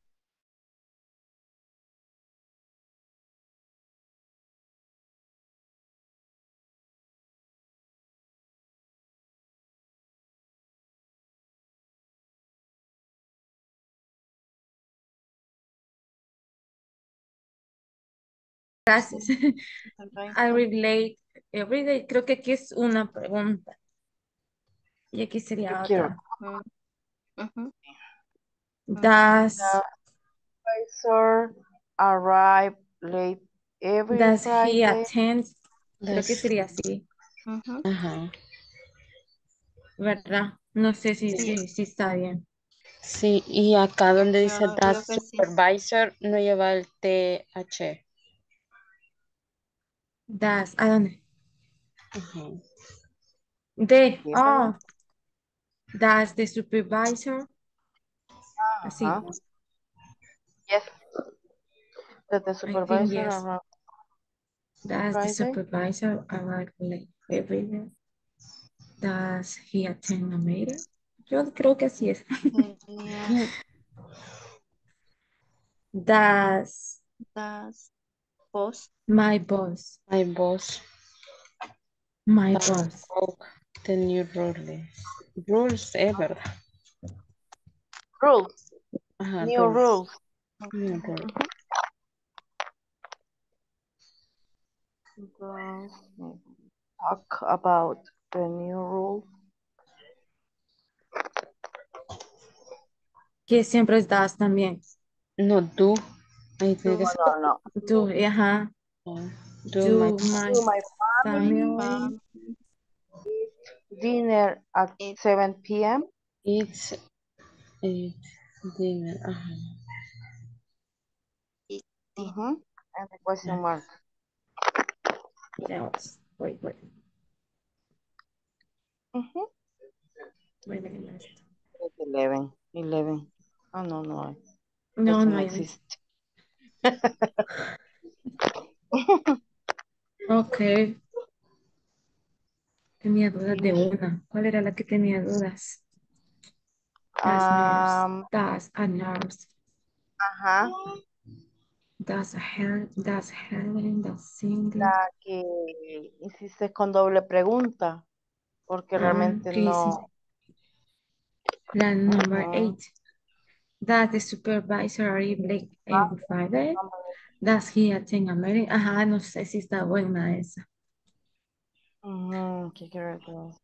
Gracias. I relate every day. Creo que aquí es una pregunta. Y aquí sería quiero. otra. Does Does professor arrive late every he Friday? attend? Creo que Does- sería así, Ajá. ¿verdad? No sé si, Sí. si está bien. Sí, y acá donde dice Yo the creo que sí. supervisor no lleva el TH. Does, ¿a dónde? Ajá. De, Yes. oh, does the supervisor, así. Yes. Does the I think supervisor yes. arrive Does the Friday? supervisor arrive late every day? Does he attend a meeting? Yo creo que así es. Sería Does das post. my boss, My boss my boss, broke the new rules, ¿verdad? Rules. Ajá, New rules. New rules. Does talk about the new rules. que siempre es does también. No, do. Ahí tiene que ser. No. Do, ajá. Do Do my my Do my family dinner at 7 p.m. It's dinner. Ajá. And the question mark. Yes. Wait. Wait a minute. 11. Oh, no hay. No, Eso no no hay. existe. Ok. Tenía dudas de una. ¿Cuál era la que tenía dudas? Does nurse. Does a nurse. Ajá. Does Helen. Does Cindy. La que hiciste con doble pregunta. Porque realmente ¿Qué hice? no. La number 8. Does the supervisor arrive late every Friday? Does he attend a meeting? Ajá, no sé si está buena esa. ¿Qué quiero decir?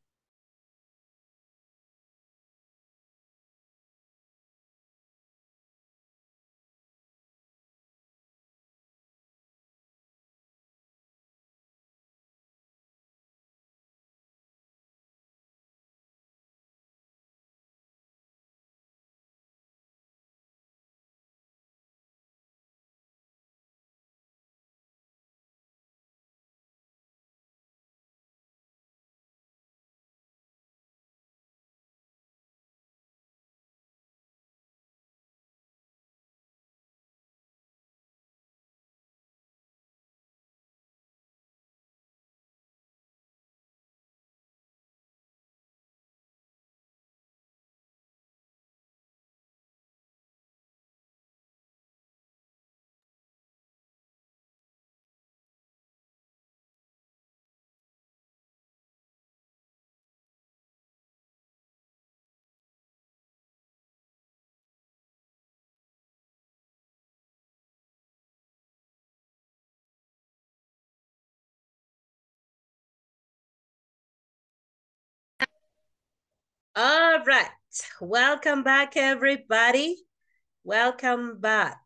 All right. Welcome back, everybody. Welcome back.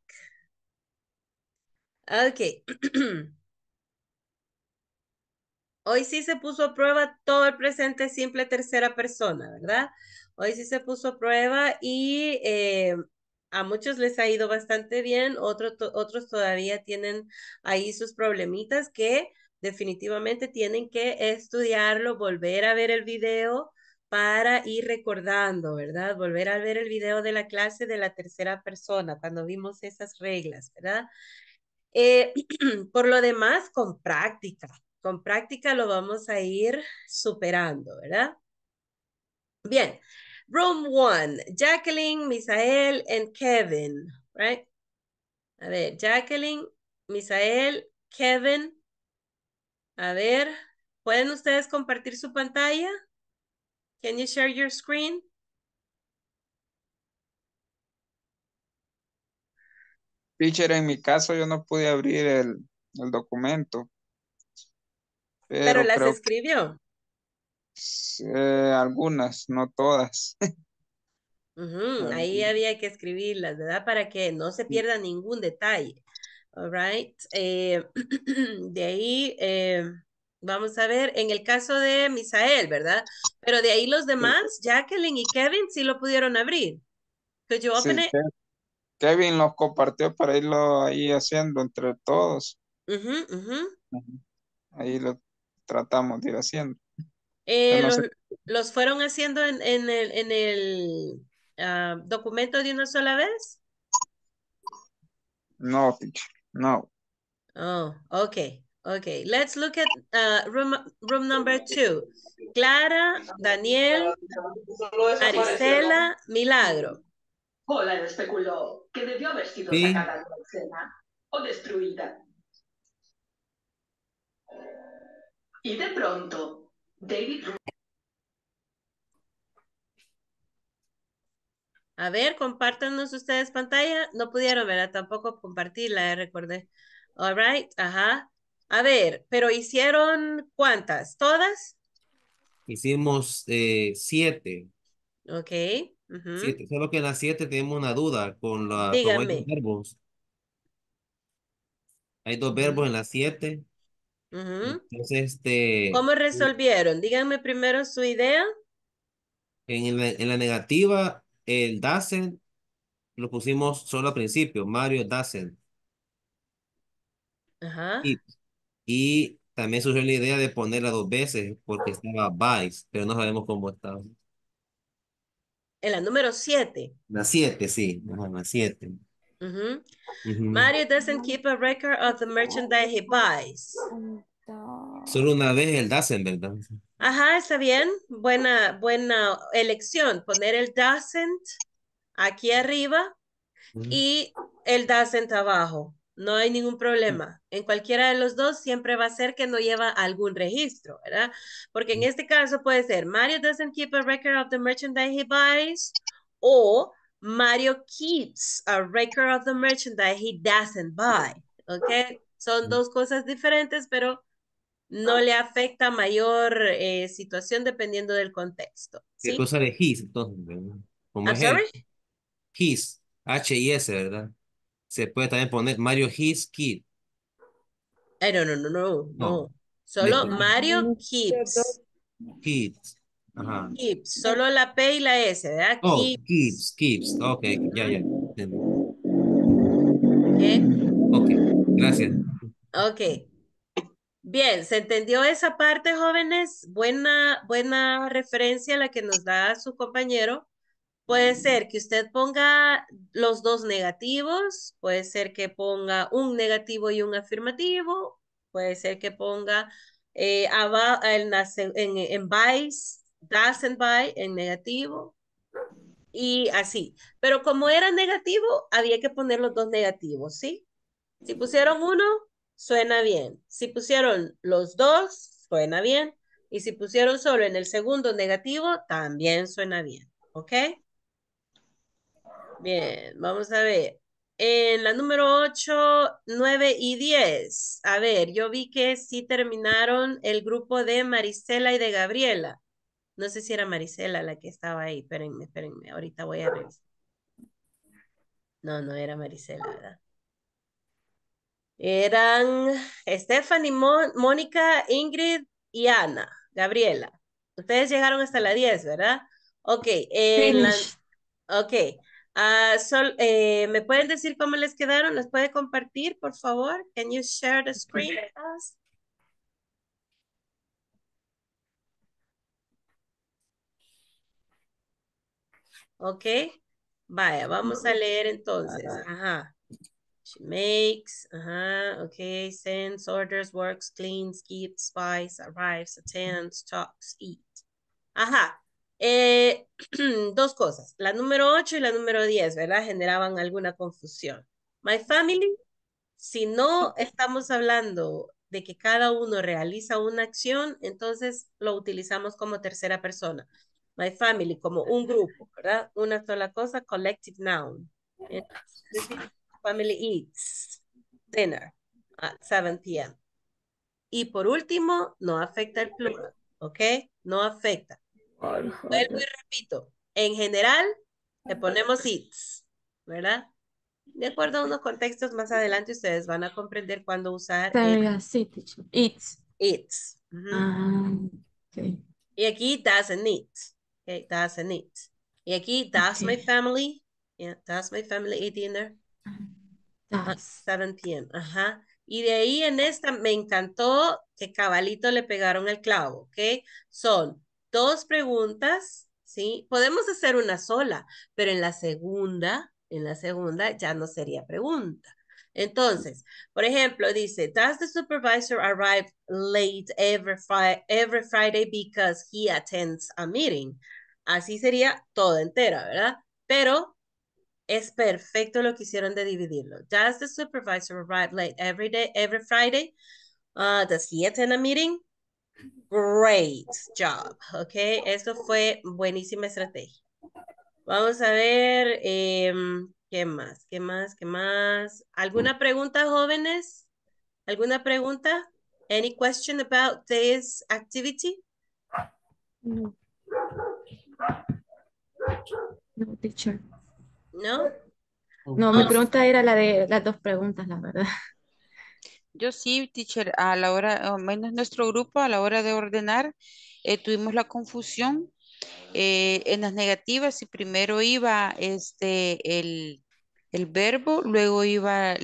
Okay. Hoy sí se puso a prueba todo el presente simple tercera persona, ¿verdad? Hoy sí se puso a prueba y a muchos les ha ido bastante bien, otros todavía tienen ahí sus problemitas que definitivamente tienen que estudiarlo, volver a ver el video para ir recordando, ¿verdad? Volver a ver el video de la clase de la tercera persona cuando vimos esas reglas, ¿verdad? Por lo demás, con práctica lo vamos a ir superando, ¿verdad? Bien, room 1, Jacqueline, Misael, and Kevin, right? A ver, Jacqueline, Misael, Kevin. A ver, ¿pueden ustedes compartir su pantalla? Can you share your screen? Teacher, en mi caso yo no pude abrir el documento, Pero pero las creo escribió. que algunas, no todas. Ujú, ahí había que escribirlas, ¿verdad? Para que no se pierda ningún detalle. All right. De ahí, vamos a ver, en el caso de Misael, ¿verdad? Pero de ahí los demás, Jacqueline y Kevin, sí lo pudieron abrir. Could you open Sí, it? Kevin los compartió para irlo ahí haciendo entre todos. Ujú, ujú. Ujú. Ahí lo tratamos de ir haciendo. Yo no Los, sé, los fueron haciendo en el documento de una sola vez. no, teacher, no. Oh, okay, okay. Let's look at room number 2. Clara, Daniel, Marisela, Milagro. Polar especuló que debió haber sido Sí. sacada de la escena o destruida. Y de pronto, David... A ver, compártanos ustedes pantalla. No pudieron, ¿verdad? Tampoco compartirla, recordé. All right, ajá. A ver, pero hicieron ¿cuántas? ¿Todas? Hicimos 7. Ok. Ujú. 7. Solo que en las 7 tenemos una duda como hay dos Dígame. verbos. Hay dos Ujú, verbos en las 7. ujú. Entonces, ¿Cómo resolvieron? Díganme primero su idea. en la negativa, el doesn't lo pusimos solo al principio. Mario doesn't. Ajá. Y también surgió la idea de ponerla 2 veces porque estaba vice, pero no sabemos cómo estaba. En la número 7. La 7 sí. Ajá, la 7. Ujú. Mario doesn't keep a record of the merchandise he buys. Solo una vez el doesn't, ¿verdad? Ajá, está bien. Buena elección. Poner el doesn't aquí arriba y el doesn't abajo. No hay ningún problema. En cualquiera de los dos siempre va a ser que no lleva algún registro, ¿verdad? Porque en este caso puede ser Mario doesn't keep a record of the merchandise he buys o Mario keeps a record of the merchandise he doesn't buy. ¿Ok? Son dos cosas diferentes, pero no le afecta mayor situación dependiendo del contexto. ¿Qué ¿Sí? cosa de his, entonces, ¿verdad? Como I'm es él, sorry? his, H-I-S, ¿verdad? Se puede también poner Mario his kid. No. No, Solo listo. Mario keeps. Kids. Ajá. Keeps. Solo la P y la S, ¿verdad? Oh, Keeps. keeps. Ok, ya. Entendí. Ok. Ok, gracias. Ok. Bien, ¿se entendió esa parte, jóvenes? Buena referencia la que nos da su compañero. Puede ser que usted ponga los dos negativos, puede ser que ponga un negativo y un afirmativo, puede ser que ponga en vice, doesn't buy en negativo y así. Pero como era negativo, había que poner los dos negativos, ¿sí? Si pusieron uno, suena bien. Si pusieron los dos, suena bien. Y si pusieron solo en el segundo negativo, también suena bien. ¿Ok? Bien, vamos a ver. En la número 8, 9 y 10. A ver, yo vi que sí terminaron el grupo de Marisela y de Gabriela. No sé si era Marisela la que estaba ahí. Espérenme. Ahorita voy a revisar. No era Marisela, ¿verdad? Eran Stephanie, Mónica, Ingrid y Ana, Gabriela. Ustedes llegaron hasta la 10, ¿verdad? Ok, Finish. ok. ¿Me pueden decir cómo les quedaron? ¿Les puede compartir, por favor? Can you share the screen with us? Ok. Vaya, vamos a leer entonces. Ajá. She makes, okay, sends, orders, works, cleans, keeps, buys, arrives, attends, talks, eat. Ajá. Dos cosas. La número 8 y la número 10, ¿verdad? Generaban alguna confusión. My family, si no estamos hablando de que cada uno realiza una acción, entonces lo utilizamos como tercera persona. My family, como un grupo, ¿verdad? Una sola cosa, collective noun. Family eats dinner. at 7 p.m. Y por último, no afecta el plural, ¿ok? No afecta. Vuelvo y repito, en general le ponemos its, ¿verdad? De acuerdo a unos contextos más adelante, ustedes van a comprender cuándo usar Sería así, teacher. It's. its. Okay. Y aquí doesn't need. Okay, doesn't need. Y aquí does my family. Yeah, does my family eat dinner? At 7 p.m. Ajá. Y de ahí en esta me encantó que cabalito le pegaron el clavo, ¿ok? Son 2 preguntas, ¿sí? Podemos hacer una sola, pero en la segunda ya no sería pregunta. Entonces, por ejemplo, dice, does the supervisor arrive late every Friday because he attends a meeting? Así sería toda entera, ¿verdad? Pero es perfecto lo que hicieron de dividirlo. Does the supervisor arrive late every Friday? Does he attend a meeting? Great job, ok. Esto fue buenísima estrategia. Vamos a ver, ¿qué más? ¿Qué más? ¿Qué más? ¿Alguna pregunta, jóvenes? ¿Alguna pregunta? Any question about this activity? No. No, teacher. No? No, mi pregunta era la de las 2 preguntas, la verdad. Yo sí, teacher, a la hora, o menos nuestro grupo, a la hora de ordenar, tuvimos la confusión en las negativas, si primero iba el verbo, luego iba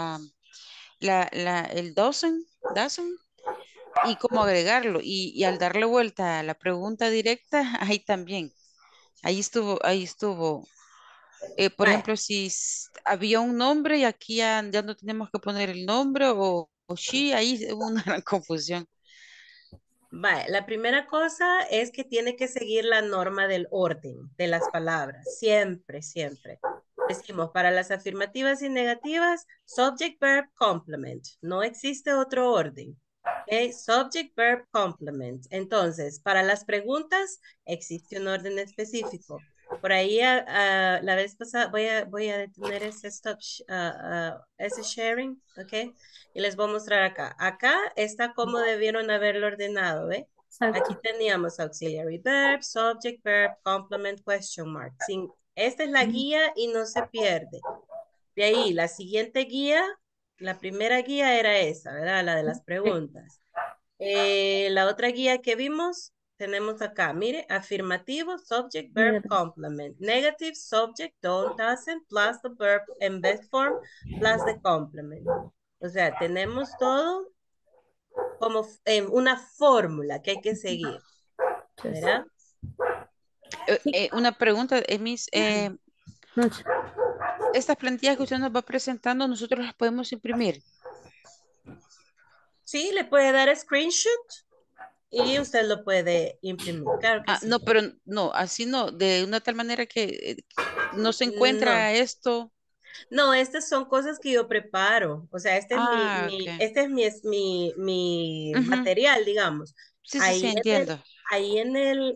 el doesn't, y cómo agregarlo. Y al darle vuelta a la pregunta directa, ahí también, ahí estuvo. Por ejemplo, si había un nombre y aquí ya no tenemos que poner el nombre o she, ahí hubo una gran confusión. Vale, la primera cosa es que tiene que seguir la norma del orden de las palabras. Siempre, siempre. Decimos, para las afirmativas y negativas, subject, verb, complement. No existe otro orden. ¿Ok? Subject, verb, complement. Entonces, para las preguntas, existe un orden específico. Por ahí, la vez pasada, voy a detener ese ese sharing, ¿ok? Y les voy a mostrar acá. Acá está como debieron haberlo ordenado, ¿ve? Aquí teníamos auxiliary verb, subject verb, complement, question mark. Esta es la guía y no se pierde. De ahí, la siguiente guía, la primera guía era esa, ¿verdad? La de las preguntas. La otra guía que vimos, tenemos acá, mire, afirmativo, subject, verb, complement. Negative, subject, don't, doesn't, plus the verb en best form, plus the complement. O sea, tenemos todo como una fórmula que hay que seguir, ¿verdad? Una pregunta, estas plantillas que usted nos va presentando, nosotros las podemos imprimir. Sí, le puede dar screenshot y usted lo puede imprimir, claro que sí. No, pero no, así no, de una tal manera que no se encuentra esto. No, estas son cosas que yo preparo. O sea, este es mi material, digamos. Sí, entiendo. Ahí en el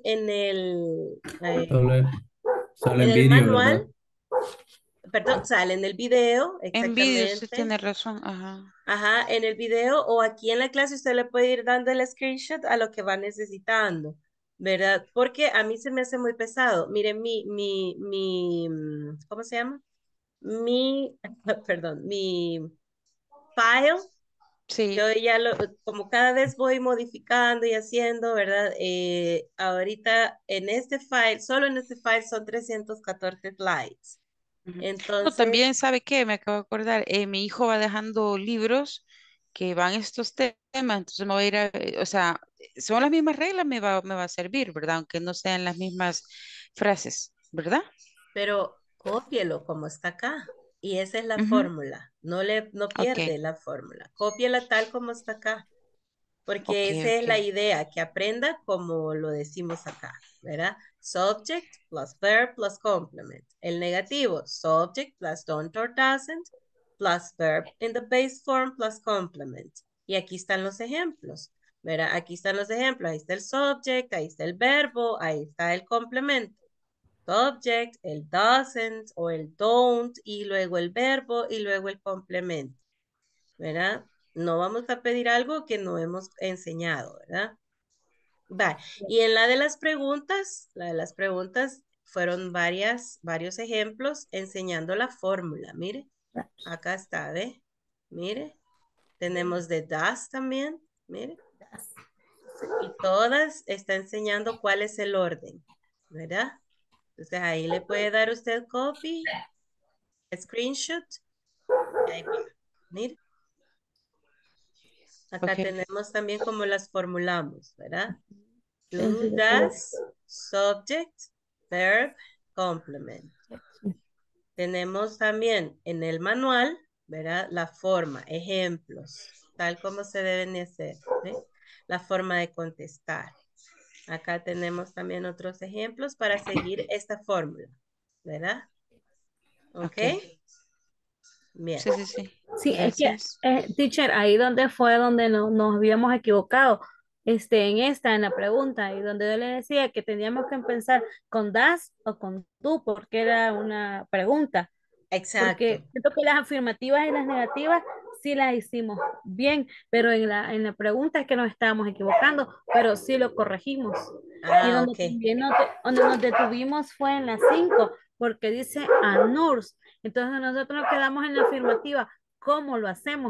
Sale en en el vídeo, manual, ¿verdad? perdón, sale en el video, En vídeo, sí exactamente. tiene razón, ajá. Ajá, en el video o aquí en la clase usted le puede ir dando el screenshot a lo que va necesitando, ¿verdad? Porque a mí se me hace muy pesado. Miren, ¿cómo se llama? Perdón, mi file. Sí. Yo ya como cada vez voy modificando y haciendo, ¿verdad? Ahorita en este file, solo en este file son 314 slides. No, Entonces, también sabe qué, me acabo de acordar, mi hijo va dejando libros que van estos temas, entonces me voy a ir o sea, son las mismas reglas, me va a servir, ¿verdad? Aunque no sean las mismas frases, ¿verdad? pero cópielo como está acá. Y esa es la fórmula. No pierde la fórmula. Cópiela tal como está acá. Porque esa es la idea, que aprenda como lo decimos acá, ¿verdad? Subject plus verb plus complement. El negativo, subject plus don't or doesn't plus verb in the base form plus complement. Y aquí están los ejemplos, ¿verdad? Aquí están los ejemplos. Ahí está el subject, ahí está el verbo, ahí está el complemento. Subject, el doesn't o el don't y luego el verbo y luego el complemento, ¿verdad? No vamos a pedir algo que no hemos enseñado, ¿verdad? Va. Y en la de las preguntas fueron varios ejemplos enseñando la fórmula. Mire, acá está, ¿ve? Mire, tenemos de das también, mire. Y todas está enseñando cuál es el orden, ¿verdad? Entonces ahí le puede dar usted copy, screenshot, y ahí va. Mire. Acá Ok. tenemos también cómo las formulamos, ¿verdad? Do, Sí, does, subject, verb, complement. Tenemos también en el manual, ¿verdad? La forma, ejemplos, tal como se deben de hacer, ¿sí? La forma de contestar. Acá tenemos también otros ejemplos para seguir esta fórmula, ¿verdad? ¿Ok? Bien. Sí, sí, sí. Sí, es que, Gracias. teacher, ahí donde fue donde nos habíamos equivocado, en la pregunta, y donde yo le decía que teníamos que empezar con das o con tú, porque era una pregunta. Exacto. Porque siento que las afirmativas y las negativas sí las hicimos bien, pero en la pregunta es que nos estábamos equivocando, pero sí lo corregimos. Y Ah, donde ok. también donde nos detuvimos fue en la 5 porque dice a nurse. Entonces nosotros nos quedamos en la afirmativa. ¿Cómo lo hacemos?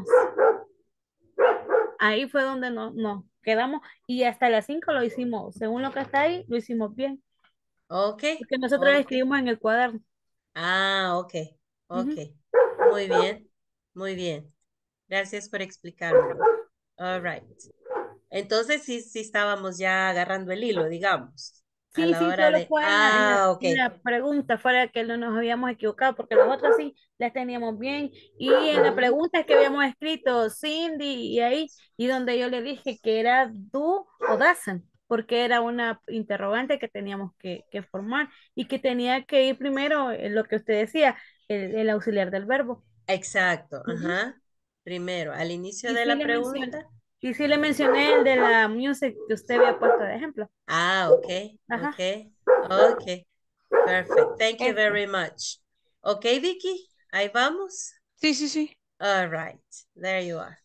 Ahí fue donde nos quedamos y hasta las 5 lo hicimos. Según lo que está ahí, lo hicimos bien. Ok. Porque nosotros Ok. escribimos en el cuaderno. Ah, ok. Ok. Muy bien. Muy bien. Gracias por explicármelo. All right. Entonces sí estábamos ya agarrando el hilo, digamos, a Sí, la sí, hora solo de... fue Ah, ok. en la pregunta, fuera que no nos habíamos equivocado, porque las otras sí las teníamos bien. Y en la pregunta es que habíamos escrito Cindy y ahí, y donde yo le dije que era do o doesn't, porque era una interrogante que teníamos que formar y que tenía que ir primero lo que usted decía, el auxiliar del verbo. Exacto, Ujú. ajá. Primero, al inicio Y de sí la le mencioné, pregunta. y sí le mencioné el de la music que usted había puesto de ejemplo. Ah, ok, Ajá. ok, ok. Perfect. Thank you Eso. very much. Ok, Vicky, ahí vamos. Sí, sí, sí. All right, there you are.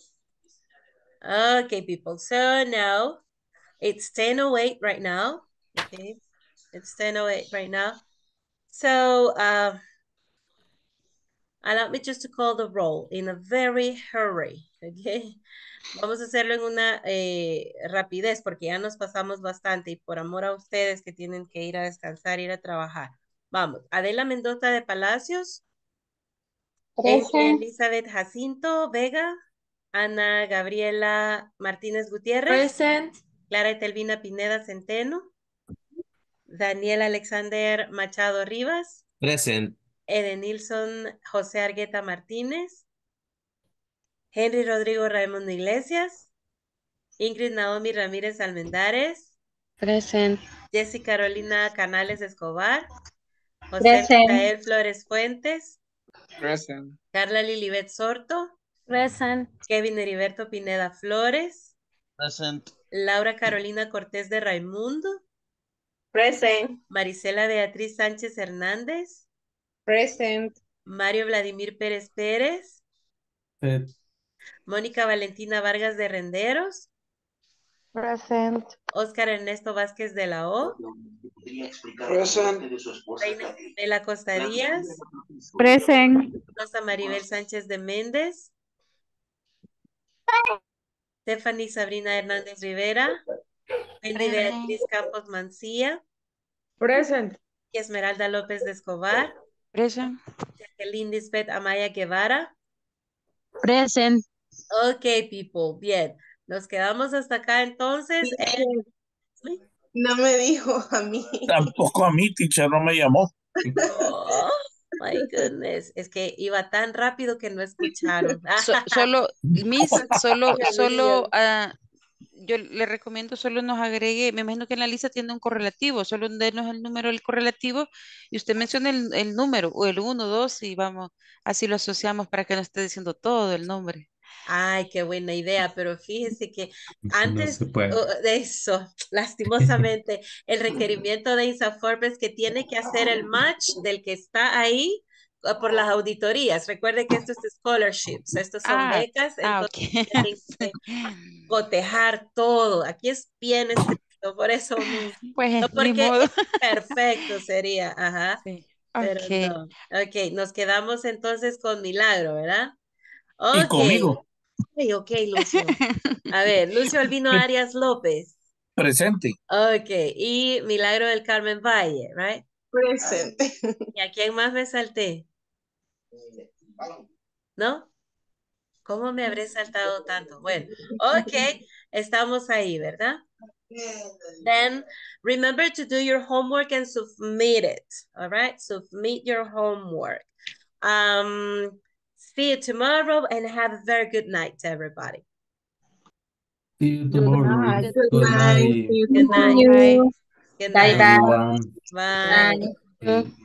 Okay, people. So now it's 10:08 right now. Okay, it's 10:08 right now. So allow me just to call the roll in a very hurry. Okay. Vamos a hacerlo en una rapidez porque ya nos pasamos bastante y por amor a ustedes que tienen que ir a descansar, ir a trabajar. Vamos, Adela Mendoza de Palacios. Present. Elizabeth Jacinto Vega. Ana Gabriela Martínez Gutiérrez. Present. Clara Etelvina Pineda Centeno. Daniel Alexander Machado Rivas. Present. Edenilson José Argueta Martínez. Henry Rodrigo Raimundo Iglesias. Ingrid Naomi Ramírez Almendares. Present. Jessica Carolina Canales Escobar. José Present. Micael Flores Fuentes. Present. Carla Lilibet Sorto. Present. Kevin Heriberto Pineda Flores. Present. Laura Carolina Cortés de Raimundo. Present. Marisela Beatriz Sánchez Hernández. Present. Mario Vladimir Pérez Pérez. Mónica Valentina Vargas de Renderos. Present. Óscar Ernesto Vázquez de la O. Present. De la Costa Díaz. Present. Rosa Maribel Sánchez de Méndez. Stephanie Sabrina Hernández Rivera. Wendy Beatriz Campos Mancía. Present. Y Esmeralda López de Escobar. Present. Jacqueline Lisbeth Amaya Guevara. Present. Ok, people, bien. Nos quedamos hasta acá entonces. No me dijo a mí. Tampoco a mí, teacher, no me llamó. Oh, my goodness. Es que iba tan rápido que no escucharon. Solo, yo le recomiendo solo nos agregue, me imagino que en la lista tiene un correlativo, solo denos el número del correlativo y usted menciona el número o el 1, 2 y vamos, así lo asociamos para que no esté diciendo todo el nombre. Ay, qué buena idea, pero fíjese que No antes se puede. de eso, lastimosamente, el requerimiento de INSAFORP es que tiene que hacer el match del que está ahí por las auditorías. Recuerde que esto es scholarships, estos son becas, entonces tienen que cotejar todo. Aquí es bien estricto, por eso mismo. Pues No ni porque modo. perfecto sería, ajá. Sí. Pero no. Ok, nos quedamos entonces con Milagro, ¿verdad? Y Ok. conmigo. Ok, Lucio. A ver, Lucio Albino Arias López. Presente. Ok, y Milagro del Carmen Valle, right? Presente. ¿Y a quién más me salté? ¿No? ¿Cómo me habré saltado tanto? Bueno, ok, estamos ahí, ¿verdad? Then remember to do your homework and submit it. All right, submit your homework. See you tomorrow and have a very good night to everybody. See you tomorrow. Good Good night. night. See you Good night. tomorrow. Good Bye night. bye. Everyone. Bye. Hey.